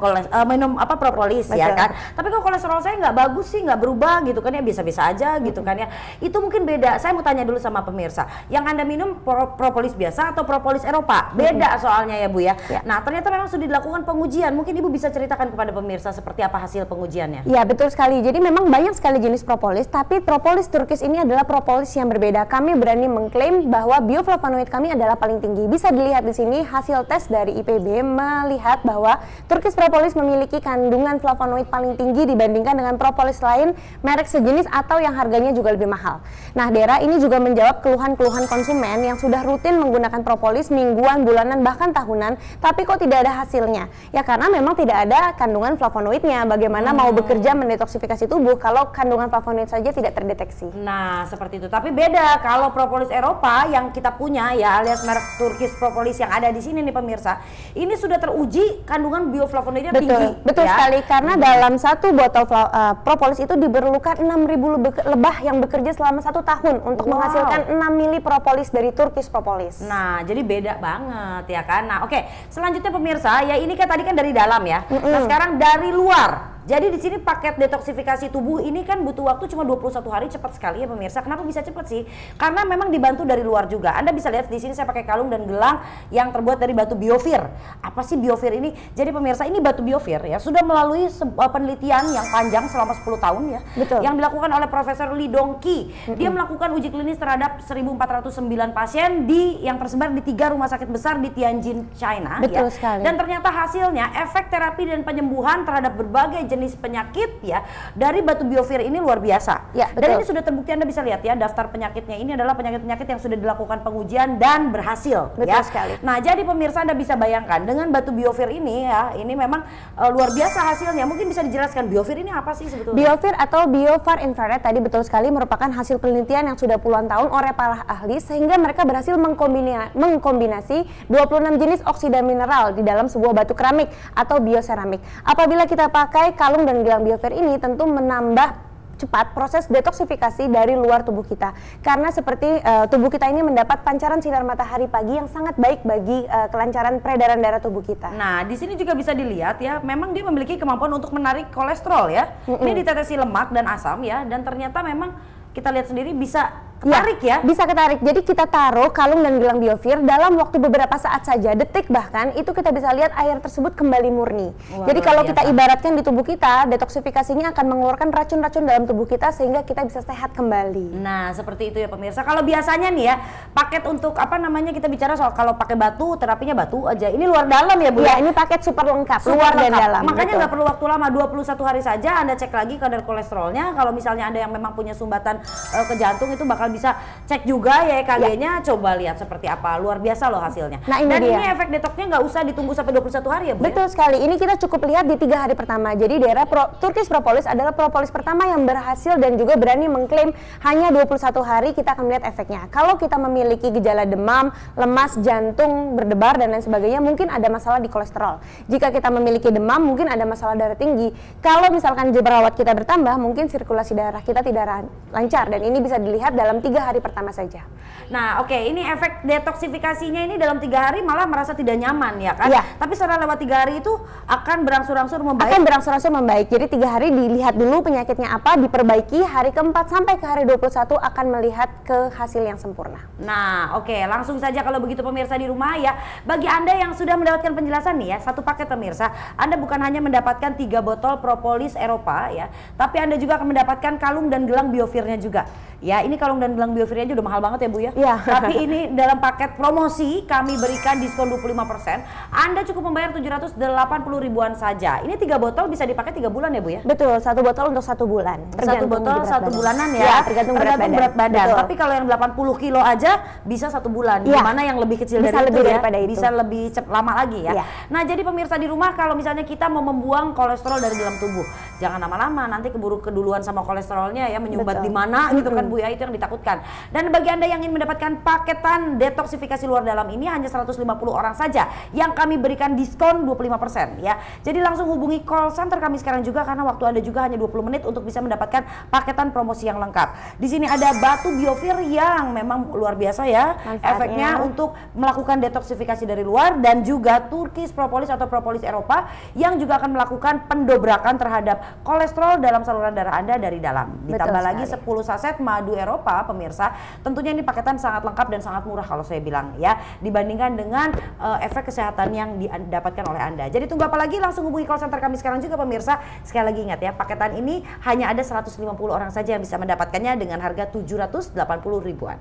propolis ya kan? Tapi kok kolesterol saya nggak bagus sih, nggak berubah gitu kan ya, bisa-bisa aja gitu kan ya. Itu mungkin beda. Saya mau tanya dulu sama pemirsa, yang Anda minum propolis biasa atau propolis Eropa? Beda soalnya ya Bu ya. Nah, ternyata memang sudah dilakukan pengujian. Mungkin Ibu bisa ceritakan kepada pemirsa seperti apa hasil pengujiannya? Ya, betul sekali. Jadi memang banyak sekali jenis propolis, tapi propolis Turkish ini adalah propolis yang berbeda. Kami berani mengklaim bahwa bioflavonoid kami adalah paling tinggi. Bisa dilihat di sini hasil tes dari IPB melihat bahwa Turkish propolis memiliki kandungan flavonoid paling tinggi dibandingkan dengan propolis lain merek sejenis atau yang harganya juga lebih mahal. Nah, Dera, ini juga menjawab keluhan-keluhan konsumen yang sudah rutin menggunakan propolis mingguan, bulanan, bahkan tahunan, tapi kok tidak ada hasilnya? Ya karena memang tidak ada kandungan flavonoidnya. Bagaimana mau bekerja mendetoksifikasi tubuh kalau kandungan flavonoid saja tidak terdeteksi? Nah, seperti itu. Tapi beda kalau propolis Eropa yang kita punya ya, alias merek Turkish propolis yang ada di sini nih pemirsa. Ini sudah teruji kandungan bioflavonoidnya tinggi. Betul sekali, karena dalam satu botol propolis itu diperlukan 6.000 lebah yang bekerja selama 1 tahun untuk menghasilkan 6 mili propolis dari Turkish propolis. Nah, jadi beda banget ya kan. Nah, oke. Selanjutnya pemirsa, ya ini kan tadi kan dari dalam ya. Nah, sekarang dari luar. Jadi di sini paket detoksifikasi tubuh ini kan butuh waktu cuma 21 hari, cepat sekali ya pemirsa. Kenapa bisa cepat sih? Karena memang dibantu dari luar juga. Anda bisa lihat di sini saya pakai kalung dan gelang yang terbuat dari batu biofir. Apa sih biofir ini? Jadi pemirsa, ini batu biofir ya sudah melalui penelitian yang panjang selama 10 tahun ya. Betul. Yang dilakukan oleh Profesor Li Dongqi. Dia melakukan uji klinis terhadap 1.409 pasien yang tersebar di 3 rumah sakit besar di Tianjin, China. Betul ya. sekali. Dan ternyata hasilnya efek terapi dan penyembuhan terhadap berbagai jenis penyakit ya dari batu biofir ini luar biasa. Ya, dan ini sudah terbukti. Anda bisa lihat ya daftar penyakitnya ini adalah penyakit-penyakit yang sudah dilakukan pengujian dan berhasil. Betul sekali. Nah, jadi pemirsa Anda bisa bayangkan dengan batu biofir ini ya, ini memang luar biasa hasilnya. Mungkin bisa dijelaskan biofir ini apa sih sebetulnya? Biofir atau biofar infrared tadi betul sekali merupakan hasil penelitian yang sudah puluhan tahun oleh para ahli sehingga mereka berhasil mengkombinasi 26 jenis oksida mineral di dalam sebuah batu keramik atau bioseramik. Apabila kita pakai kalung dan gelang biofir ini tentu menambah cepat proses detoksifikasi dari luar tubuh kita, karena seperti tubuh kita ini mendapat pancaran sinar matahari pagi yang sangat baik bagi kelancaran peredaran darah tubuh kita. Nah, di sini juga bisa dilihat ya, memang dia memiliki kemampuan untuk menarik kolesterol ya. Ini ditetesi lemak dan asam ya, dan ternyata memang kita lihat sendiri bisa ketarik ya? Bisa ketarik. Jadi kita taruh kalung dan gelang biofir dalam waktu beberapa saat saja, detik bahkan, itu kita bisa lihat air tersebut kembali murni. Jadi kalau kita ibaratkan di tubuh kita, detoksifikasinya akan mengeluarkan racun-racun dalam tubuh kita sehingga kita bisa sehat kembali. Nah, seperti itu ya pemirsa. Kalau biasanya nih ya, paket untuk apa namanya, kita bicara soal kalau pakai batu, terapinya batu aja. Ini luar dalam ya Bu? Ya, ini paket super lengkap, luar dan dalam. Makanya nggak perlu waktu lama, 21 hari saja Anda cek lagi kadar kolesterolnya. Kalau misalnya Anda yang memang punya sumbatan ke jantung, itu bakal bisa cek juga ya EKG-nya, coba lihat seperti apa, luar biasa loh hasilnya. Nah, ini dan dia. ini efek detoksnya nggak usah ditunggu sampai 21 hari ya Bu? Betul sekali, ini kita cukup lihat di 3 hari pertama. Jadi daerah Turkish Propolis adalah propolis pertama yang berhasil dan juga berani mengklaim hanya 21 hari kita akan melihat efeknya. Kalau kita memiliki gejala demam, lemas, jantung berdebar dan lain sebagainya, mungkin ada masalah di kolesterol. Jika kita memiliki demam, mungkin ada masalah darah tinggi. Kalau misalkan jerawat kita bertambah, mungkin sirkulasi darah kita tidak lancar, dan ini bisa dilihat dalam 3 hari pertama saja. Nah oke, ini efek detoksifikasinya ini dalam 3 hari malah merasa tidak nyaman ya kan? Iya. Tapi setelah lewat 3 hari itu akan berangsur-angsur membaik. Akan berangsur-angsur membaik. Jadi 3 hari dilihat dulu penyakitnya apa, diperbaiki, hari keempat sampai ke hari 21 akan melihat ke hasil yang sempurna. Nah oke, langsung saja kalau begitu pemirsa di rumah ya. Bagi Anda yang sudah mendapatkan penjelasan nih ya, satu paket pemirsa, Anda bukan hanya mendapatkan 3 botol propolis Eropa ya, tapi Anda juga akan mendapatkan kalung dan gelang biofirnya juga. Ya, ini kalung dan gelang biofirnya aja udah mahal banget ya Bu ya. Iya. Tapi ini dalam paket promosi kami berikan diskon 25%. Anda cukup membayar 780 ribuan saja. Ini 3 botol bisa dipakai 3 bulan ya Bu ya? Betul, 1 botol untuk 1 bulan. Satu botol berat 1 badan. bulanan ya, Ya, tergantung berat badan. Betul. Tapi kalau yang 80 kilo aja bisa 1 bulan. Ya. Gimana yang lebih kecil Bisa dari lebih itu ya, daripada itu. bisa lebih lama lagi ya. Ya. Nah jadi pemirsa di rumah, kalau misalnya kita mau membuang kolesterol dari dalam tubuh, jangan lama-lama, nanti keburu keduluan sama kolesterolnya ya, menyumbat Betul. di mana gitu kan Bu ya, itu yang ditakutkan. Dan bagi Anda yang ingin mendapatkan paketan detoksifikasi luar dalam ini hanya 150 orang saja yang kami berikan diskon 25% ya. Jadi langsung hubungi call center kami sekarang juga, karena waktu Anda juga hanya 20 menit untuk bisa mendapatkan paketan promosi yang lengkap. Di sini ada batu biofir yang memang luar biasa ya efeknya untuk melakukan detoksifikasi dari luar, dan juga Turkish Propolis atau propolis Eropa yang juga akan melakukan pendobrakan terhadap kolesterol dalam saluran darah Anda dari dalam. Ditambah lagi 10 saset madu Eropa pemirsa. Tentunya ini paketan sangat lengkap dan sangat murah kalau saya bilang ya, dibandingkan dengan efek kesehatan yang didapatkan oleh Anda. Jadi tunggu apa lagi, langsung hubungi call center kami sekarang juga pemirsa. Sekali lagi ingat ya, paketan ini hanya ada 150 orang saja yang bisa mendapatkannya dengan harga 780 ribuan.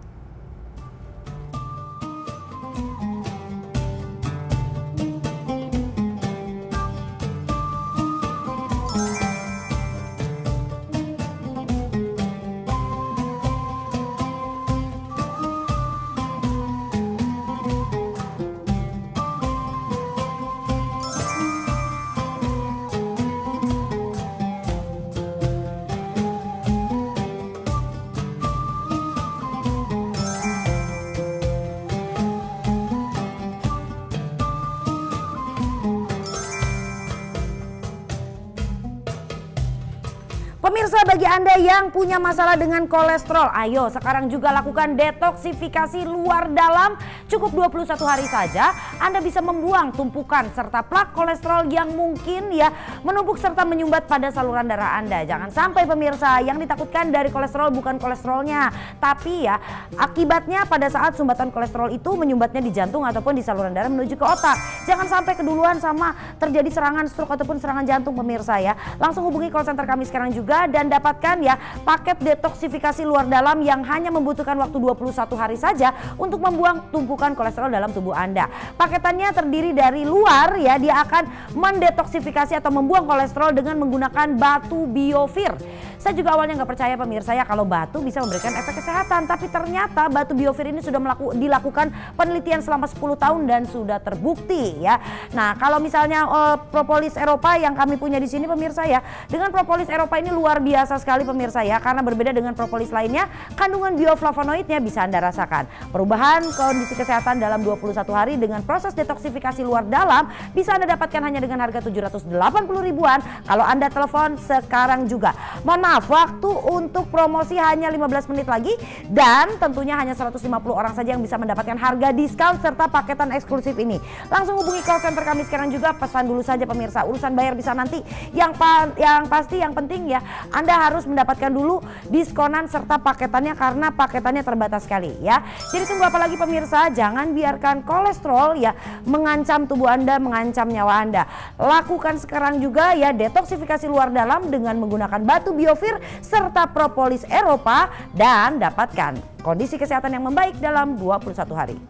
Pemirsa, bagi Anda yang punya masalah dengan kolesterol, ayo sekarang juga lakukan detoksifikasi luar dalam. Cukup 21 hari saja Anda bisa membuang tumpukan serta plak kolesterol yang mungkin ya menumpuk serta menyumbat pada saluran darah Anda. Jangan sampai pemirsa, yang ditakutkan dari kolesterol bukan kolesterolnya, tapi ya akibatnya pada saat sumbatan kolesterol itu menyumbatnya di jantung ataupun di saluran darah menuju ke otak. Jangan sampai keduluan sama terjadi serangan stroke ataupun serangan jantung pemirsa ya. Langsung hubungi call center kami sekarang juga dan dapatkan ya paket detoksifikasi luar dalam yang hanya membutuhkan waktu 21 hari saja untuk membuang tumpukan kolesterol dalam tubuh Anda. Paketannya terdiri dari luar ya, dia akan mendetoksifikasi atau membuang kolesterol dengan menggunakan batu biofir. Saya juga awalnya nggak percaya pemirsa ya kalau batu bisa memberikan efek kesehatan, tapi ternyata batu biofir ini sudah dilakukan penelitian selama 10 tahun dan sudah terbukti ya. Nah kalau misalnya propolis Eropa yang kami punya di sini pemirsa ya, dengan propolis Eropa ini luar biasa sekali pemirsa ya, karena berbeda dengan propolis lainnya, kandungan bioflavonoidnya bisa Anda rasakan. Perubahan kondisi kesehatan dalam 21 hari dengan proses detoksifikasi luar dalam bisa Anda dapatkan hanya dengan harga 780 ribuan kalau Anda telepon sekarang juga. Mohon maaf, waktu untuk promosi hanya 15 menit lagi dan tentunya hanya 150 orang saja yang bisa mendapatkan harga diskon serta paketan eksklusif ini. Langsung hubungi call center kami sekarang juga, pesan dulu saja pemirsa, urusan bayar bisa nanti. Yang pasti yang penting ya, Anda harus mendapatkan dulu diskonan serta paketannya karena paketannya terbatas sekali ya. Jadi tunggu apa lagi pemirsa, jangan biarkan kolesterol ya mengancam tubuh Anda, mengancam nyawa Anda. Lakukan sekarang juga ya detoksifikasi luar dalam dengan menggunakan batu biofir serta propolis Eropa dan dapatkan kondisi kesehatan yang membaik dalam 21 hari.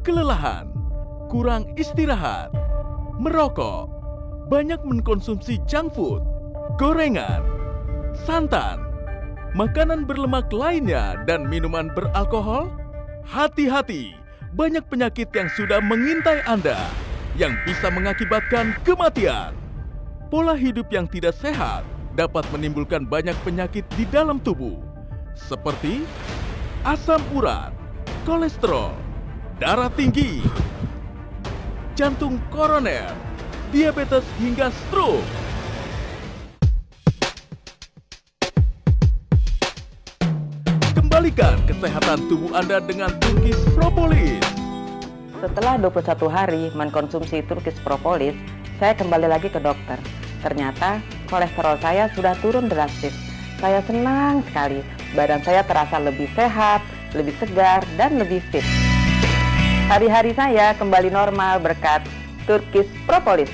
kelelahan, kurang istirahat, merokok, banyak mengkonsumsi junk food, gorengan, santan, makanan berlemak lainnya, dan minuman beralkohol? Hati-hati, banyak penyakit yang sudah mengintai Anda yang bisa mengakibatkan kematian. Pola hidup yang tidak sehat dapat menimbulkan banyak penyakit di dalam tubuh, seperti asam urat, kolesterol, darah tinggi, jantung koroner, diabetes hingga stroke. Kembalikan kesehatan tubuh Anda dengan Turkish Propolis. Setelah 21 hari mengkonsumsi Turkish Propolis, saya kembali lagi ke dokter. Ternyata kolesterol saya sudah turun drastis. Saya senang sekali, badan saya terasa lebih sehat, lebih segar, dan lebih fit. Hari-hari saya kembali normal berkat Turkish Propolis.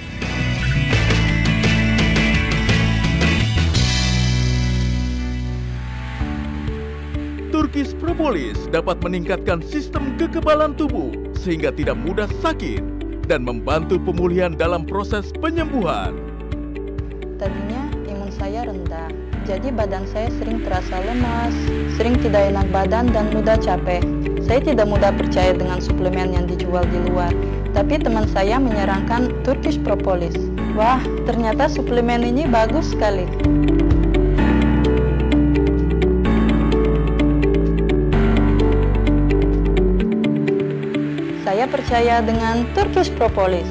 Turkish Propolis dapat meningkatkan sistem kekebalan tubuh sehingga tidak mudah sakit dan membantu pemulihan dalam proses penyembuhan. Tadinya imun saya rendah, jadi badan saya sering terasa lemas, sering tidak enak badan dan mudah capek. Saya tidak mudah percaya dengan suplemen yang dijual di luar, tapi teman saya menyarankan Turkish Propolis. Wah, ternyata suplemen ini bagus sekali. Saya percaya dengan Turkish Propolis.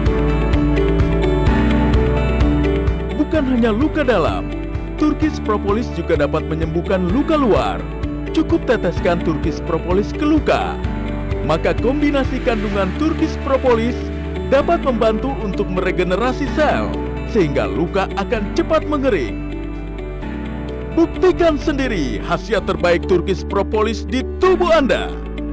Bukan hanya luka dalam, Turkish Propolis juga dapat menyembuhkan luka luar. Cukup teteskan Turkish Propolis ke luka. Maka kombinasi kandungan Turkish Propolis dapat membantu untuk meregenerasi sel, sehingga luka akan cepat mengering. Buktikan sendiri khasiat terbaik Turkish Propolis di tubuh Anda.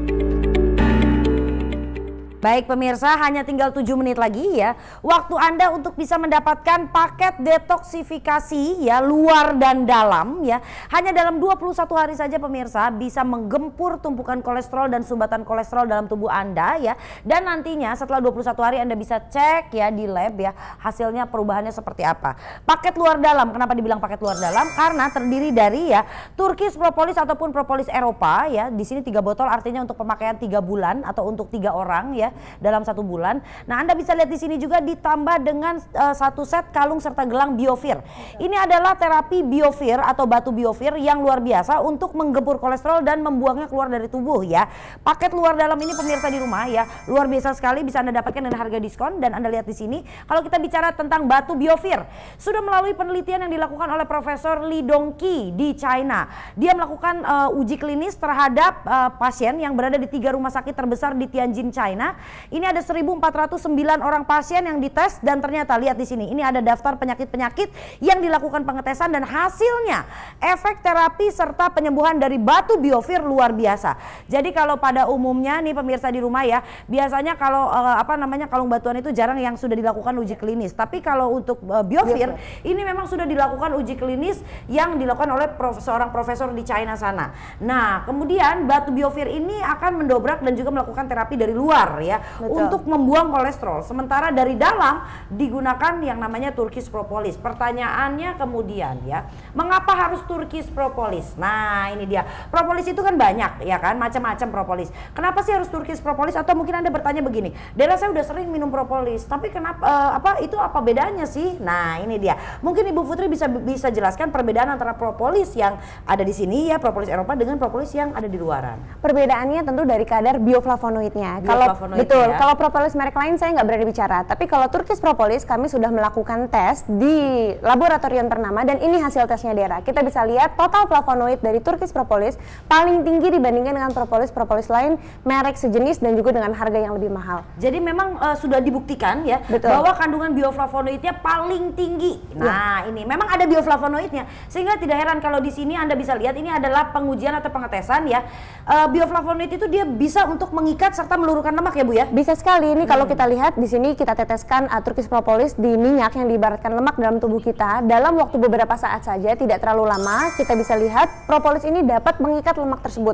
Baik pemirsa, hanya tinggal 7 menit lagi ya. Waktu Anda untuk bisa mendapatkan paket detoksifikasi ya, luar dan dalam ya. Hanya dalam 21 hari saja pemirsa bisa menggempur tumpukan kolesterol dan sumbatan kolesterol dalam tubuh Anda ya. Dan nantinya setelah 21 hari Anda bisa cek ya di lab ya, hasilnya perubahannya seperti apa. Paket luar dalam, kenapa dibilang paket luar dalam? Karena terdiri dari ya Turkish Propolis ataupun Propolis Eropa ya. Di sini 3 botol artinya untuk pemakaian 3 bulan atau untuk 3 orang ya. Dalam 1 bulan. Nah, Anda bisa lihat di sini juga ditambah dengan 1 set kalung serta gelang Biofir. Ini adalah terapi Biofir atau batu Biofir yang luar biasa untuk menggempur kolesterol dan membuangnya keluar dari tubuh ya. Paket luar dalam ini pemirsa di rumah ya, luar biasa sekali, bisa Anda dapatkan dengan harga diskon. Dan Anda lihat di sini, kalau kita bicara tentang batu Biofir, sudah melalui penelitian yang dilakukan oleh Profesor Li Dongqi di China. Dia melakukan uji klinis terhadap pasien yang berada di 3 rumah sakit terbesar di Tianjin, China. Ini ada 1.409 orang pasien yang dites dan ternyata lihat di sini, ini ada daftar penyakit-penyakit yang dilakukan pengetesan dan hasilnya efek terapi serta penyembuhan dari batu Biofir luar biasa. Jadi kalau pada umumnya nih pemirsa di rumah ya, biasanya kalau kalung batuan itu jarang yang sudah dilakukan uji klinis. Tapi kalau untuk Biofir ini memang sudah dilakukan uji klinis yang dilakukan oleh seorang profesor di China sana. Nah, kemudian batu Biofir ini akan mendobrak dan juga melakukan terapi dari luar ya. Untuk membuang kolesterol. Sementara dari dalam digunakan yang namanya Turkish Propolis. Pertanyaannya kemudian ya, mengapa harus Turkish Propolis? Nah, ini dia. Propolis itu kan banyak ya kan, macam-macam propolis. Kenapa sih harus Turkish Propolis? Atau mungkin Anda bertanya begini, Dela saya udah sering minum propolis, tapi kenapa apa bedanya sih? Nah, ini dia. Mungkin Ibu Putri bisa jelaskan perbedaan antara propolis yang ada di sini ya, propolis Eropa dengan propolis yang ada di luaran. Perbedaannya tentu dari kadar bioflavonoidnya. Betul. Ya. Kalau propolis merek lain saya nggak berani bicara, tapi kalau Turkish Propolis kami sudah melakukan tes di laboratorium ternama dan ini hasil tesnya Dera. Kita bisa lihat total flavonoid dari Turkish Propolis paling tinggi dibandingkan dengan propolis lain merek sejenis dan juga dengan harga yang lebih mahal. Jadi memang sudah dibuktikan ya, bahwa kandungan bioflavonoidnya paling tinggi. Nah, ini memang ada bioflavonoidnya, sehingga tidak heran kalau di sini Anda bisa lihat ini adalah pengujian atau pengetesan ya. Bioflavonoid itu dia bisa untuk mengikat serta meluruhkan lemak ya Bu ya. Bisa sekali. Ini kalau kita lihat di sini kita teteskan Turkish Propolis di minyak yang diibaratkan lemak dalam tubuh kita dalam waktu beberapa saat saja, tidak terlalu lama. Kita bisa lihat propolis ini dapat mengikat lemak tersebut.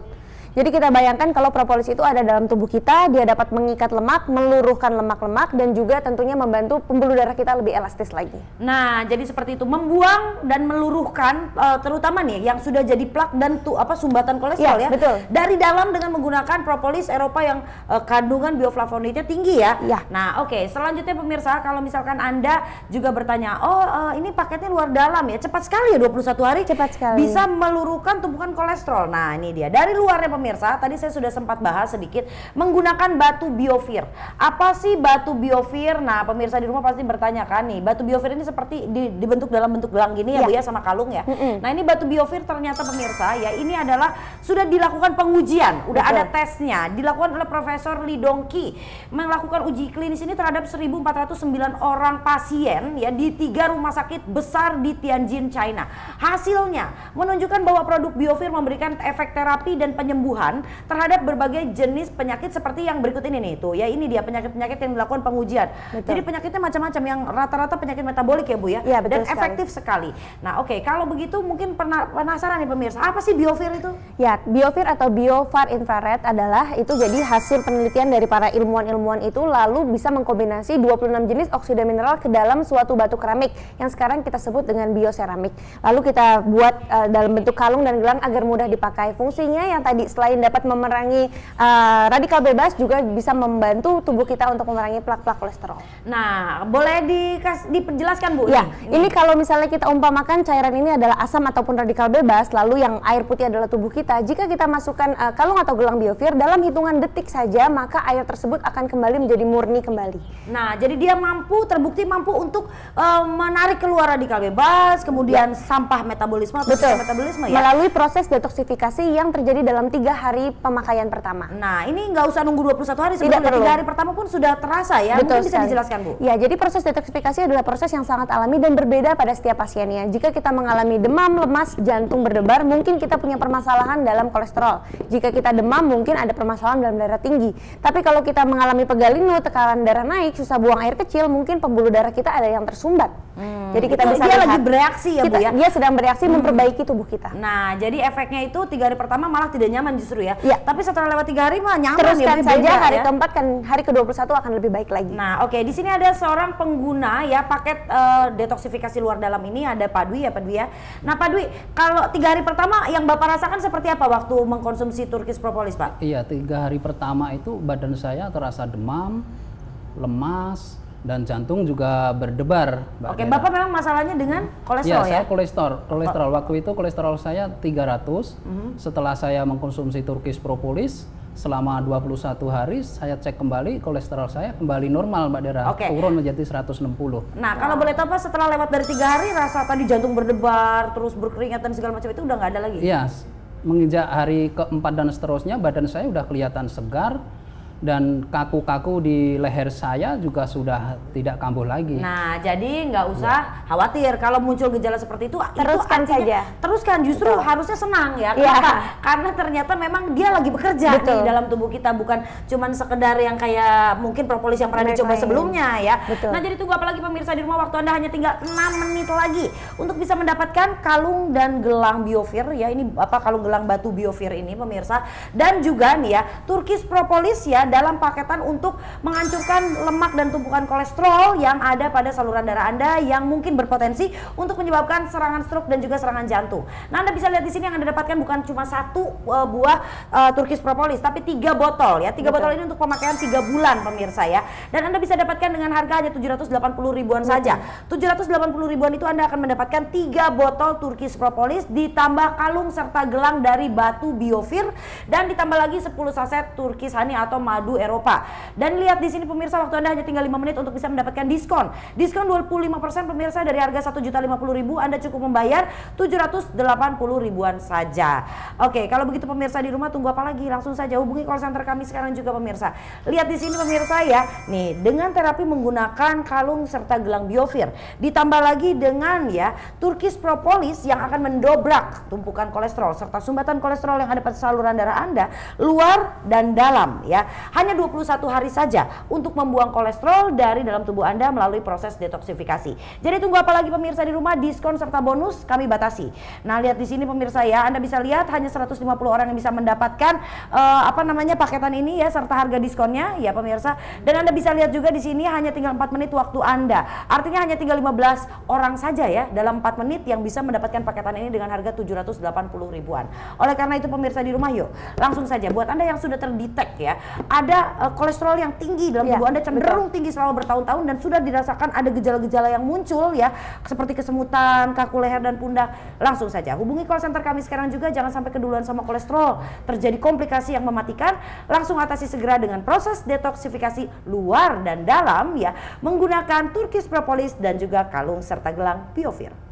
Jadi kita bayangkan kalau propolis itu ada dalam tubuh kita, dia dapat mengikat lemak, meluruhkan lemak-lemak, dan juga tentunya membantu pembuluh darah kita lebih elastis lagi. Nah, jadi seperti itu, membuang dan meluruhkan terutama nih yang sudah jadi plak dan sumbatan kolesterol ya. Betul. Dari dalam dengan menggunakan propolis Eropa yang kandungan bioflavonoidnya tinggi ya. Ya. Nah, oke, selanjutnya pemirsa, kalau misalkan Anda juga bertanya, ini paketnya luar dalam ya, cepat sekali ya 21 hari. Cepat sekali. Bisa meluruhkan tumpukan kolesterol. Nah, ini dia. Dari luarnya pemirsa, tadi saya sudah sempat bahas sedikit menggunakan batu biofir. Apa sih batu biofir? Nah, pemirsa di rumah pasti bertanya kan nih, batu biofir ini seperti dibentuk dalam bentuk gelang gini ya Bu ya, sama kalung ya. Nah, ini batu biofir ternyata pemirsa ya, ini adalah sudah dilakukan pengujian, udah ada tesnya, dilakukan oleh Profesor Li Dongqi, melakukan uji klinis ini terhadap 1.409 orang pasien ya di 3 rumah sakit besar di Tianjin, China. Hasilnya menunjukkan bahwa produk biofir memberikan efek terapi dan penyembuhan terhadap berbagai jenis penyakit seperti yang berikut ini nih tuh ya, ini dia penyakit-penyakit yang dilakukan pengujian. Jadi penyakitnya macam-macam, yang rata-rata penyakit metabolik ya Bu ya, betul dan sekali. efektif sekali. Nah oke, kalau begitu mungkin penasaran nih pemirsa, apa sih biofir itu? Ya, biofir atau biofar infrared adalah itu jadi hasil penelitian dari para ilmuwan-ilmuwan itu, lalu bisa mengkombinasi 26 jenis oksida mineral ke dalam suatu batu keramik yang sekarang kita sebut dengan bioseramik. Lalu kita buat dalam bentuk kalung dan gelang agar mudah dipakai. Fungsinya yang tadi selain dapat memerangi radikal bebas, juga bisa membantu tubuh kita untuk memerangi plak-plak kolesterol. Nah, boleh diperjelaskan Bu? Ya, ini kalau misalnya kita umpamakan cairan ini adalah asam ataupun radikal bebas, lalu yang air putih adalah tubuh kita. Jika kita masukkan kalung atau gelang biofir dalam hitungan detik saja, maka air tersebut akan kembali menjadi murni kembali. Nah, jadi dia terbukti mampu untuk menarik keluar radikal bebas, kemudian sampah metabolisme atau metabolisme ya. Melalui proses detoksifikasi yang terjadi dalam 3 hari pemakaian pertama. Nah, ini nggak usah nunggu 21 hari, sebetulnya 3 hari pertama pun sudah terasa ya. Betul Mungkin bisa sekali. dijelaskan Bu? Ya, jadi proses detoksifikasi adalah proses yang sangat alami dan berbeda pada setiap pasiennya. Jika kita mengalami demam, lemas, jantung berdebar, mungkin kita punya permasalahan dalam kolesterol. Jika kita demam, mungkin ada permasalahan dalam darah tinggi. Tapi kalau kita mengalami pegalinu, tekanan darah naik, susah buang air kecil, mungkin pembuluh darah kita ada yang tersumbat. Jadi kita bisa dia lihat, lagi bereaksi ya Bu ya? dia sedang bereaksi memperbaiki tubuh kita. Nah, jadi efeknya itu 3 hari pertama malah tidak nyaman justru ya. Ya. Tapi setelah lewat 3 hari mah nyaman. Teruskan ya, saja, hari ya. keempat kan hari ke-21 akan lebih baik lagi. Nah, oke, di sini ada seorang pengguna ya paket detoksifikasi luar dalam ini, ada Pak Dwi ya, Pak Dwi ya. Nah, Pak Dwi, kalau 3 hari pertama yang Bapak rasakan seperti apa waktu mengkonsumsi Turkish Propolis, Pak? Iya, 3 hari pertama itu badan saya terasa demam, lemas, dan jantung juga berdebar. Oke, Bapak memang masalahnya dengan kolesterol ya? ya? Saya kolesterol. Waktu itu kolesterol saya 300. Setelah saya mengkonsumsi Turkish Propolis selama 21 hari, saya cek kembali kolesterol saya kembali normal, Mbak Dera. Turun menjadi 160. Nah, kalau boleh tahu Pak, setelah lewat dari 3 hari rasa tadi jantung berdebar, terus berkeringat dan segala macam itu udah nggak ada lagi? Iya, menginjak hari keempat dan seterusnya badan saya udah kelihatan segar, dan kaku-kaku di leher saya juga sudah tidak kambuh lagi. Nah, jadi nggak usah khawatir kalau muncul gejala seperti itu. Teruskan saja. Teruskan, justru harusnya senang ya. Kenapa? Karena ternyata memang dia lagi bekerja di dalam tubuh kita, bukan cuman sekedar yang kayak mungkin propolis yang pernah dicoba sebelumnya ya. Nah, jadi tunggu apa lagi pemirsa di rumah, waktu Anda hanya tinggal 6 menit lagi untuk bisa mendapatkan kalung dan gelang biofir ya. Ini kalung gelang batu biofir ini pemirsa, dan juga nih ya Turkish Propolis ya, dalam paketan untuk menghancurkan lemak dan tumpukan kolesterol yang ada pada saluran darah Anda yang mungkin berpotensi untuk menyebabkan serangan stroke dan juga serangan jantung. Nah, Anda bisa lihat di sini yang Anda dapatkan bukan cuma 1 buah Turkish Propolis, tapi 3 botol ya. 3 botol ini untuk pemakaian 3 bulan pemirsa ya. Dan Anda bisa dapatkan dengan harga hanya 780 ribuan saja. 780 ribuan itu Anda akan mendapatkan 3 botol Turkish Propolis ditambah kalung serta gelang dari batu biofir, dan ditambah lagi 10 saset Turkish Honey atau madu Eropa. Dan lihat di sini pemirsa, waktu Anda hanya tinggal 5 menit untuk bisa mendapatkan diskon. Diskon 25% pemirsa, dari harga 1.050.000 Anda cukup membayar 780 ribuan saja. Oke, kalau begitu pemirsa di rumah tunggu apa lagi? Langsung saja hubungi call center kami sekarang juga pemirsa. Lihat di sini pemirsa ya. Nih, dengan terapi menggunakan kalung serta gelang biofir, ditambah lagi dengan ya Turkish Propolis yang akan mendobrak tumpukan kolesterol serta sumbatan kolesterol yang ada pada saluran darah Anda, luar dan dalam ya. Hanya 21 hari saja untuk membuang kolesterol dari dalam tubuh Anda melalui proses detoksifikasi. Jadi tunggu apa lagi pemirsa di rumah, diskon serta bonus kami batasi. Nah, lihat di sini pemirsa ya, Anda bisa lihat hanya 150 orang yang bisa mendapatkan paketan ini ya serta harga diskonnya ya pemirsa. Dan Anda bisa lihat juga di sini hanya tinggal 4 menit waktu Anda. Artinya hanya tinggal 15 orang saja ya dalam 4 menit yang bisa mendapatkan paketan ini dengan harga 780 ribuan. Oleh karena itu pemirsa di rumah, yuk langsung saja buat Anda yang sudah terdetek ya ada kolesterol yang tinggi dalam tubuh Anda, cenderung tinggi selama bertahun-tahun dan sudah dirasakan ada gejala-gejala yang muncul ya seperti kesemutan, kaku leher dan pundak, langsung saja hubungi call center kami sekarang juga. Jangan sampai keduluan sama kolesterol, terjadi komplikasi yang mematikan. Langsung atasi segera dengan proses detoksifikasi luar dan dalam ya menggunakan Turkish Propolis dan juga kalung serta gelang Biofir.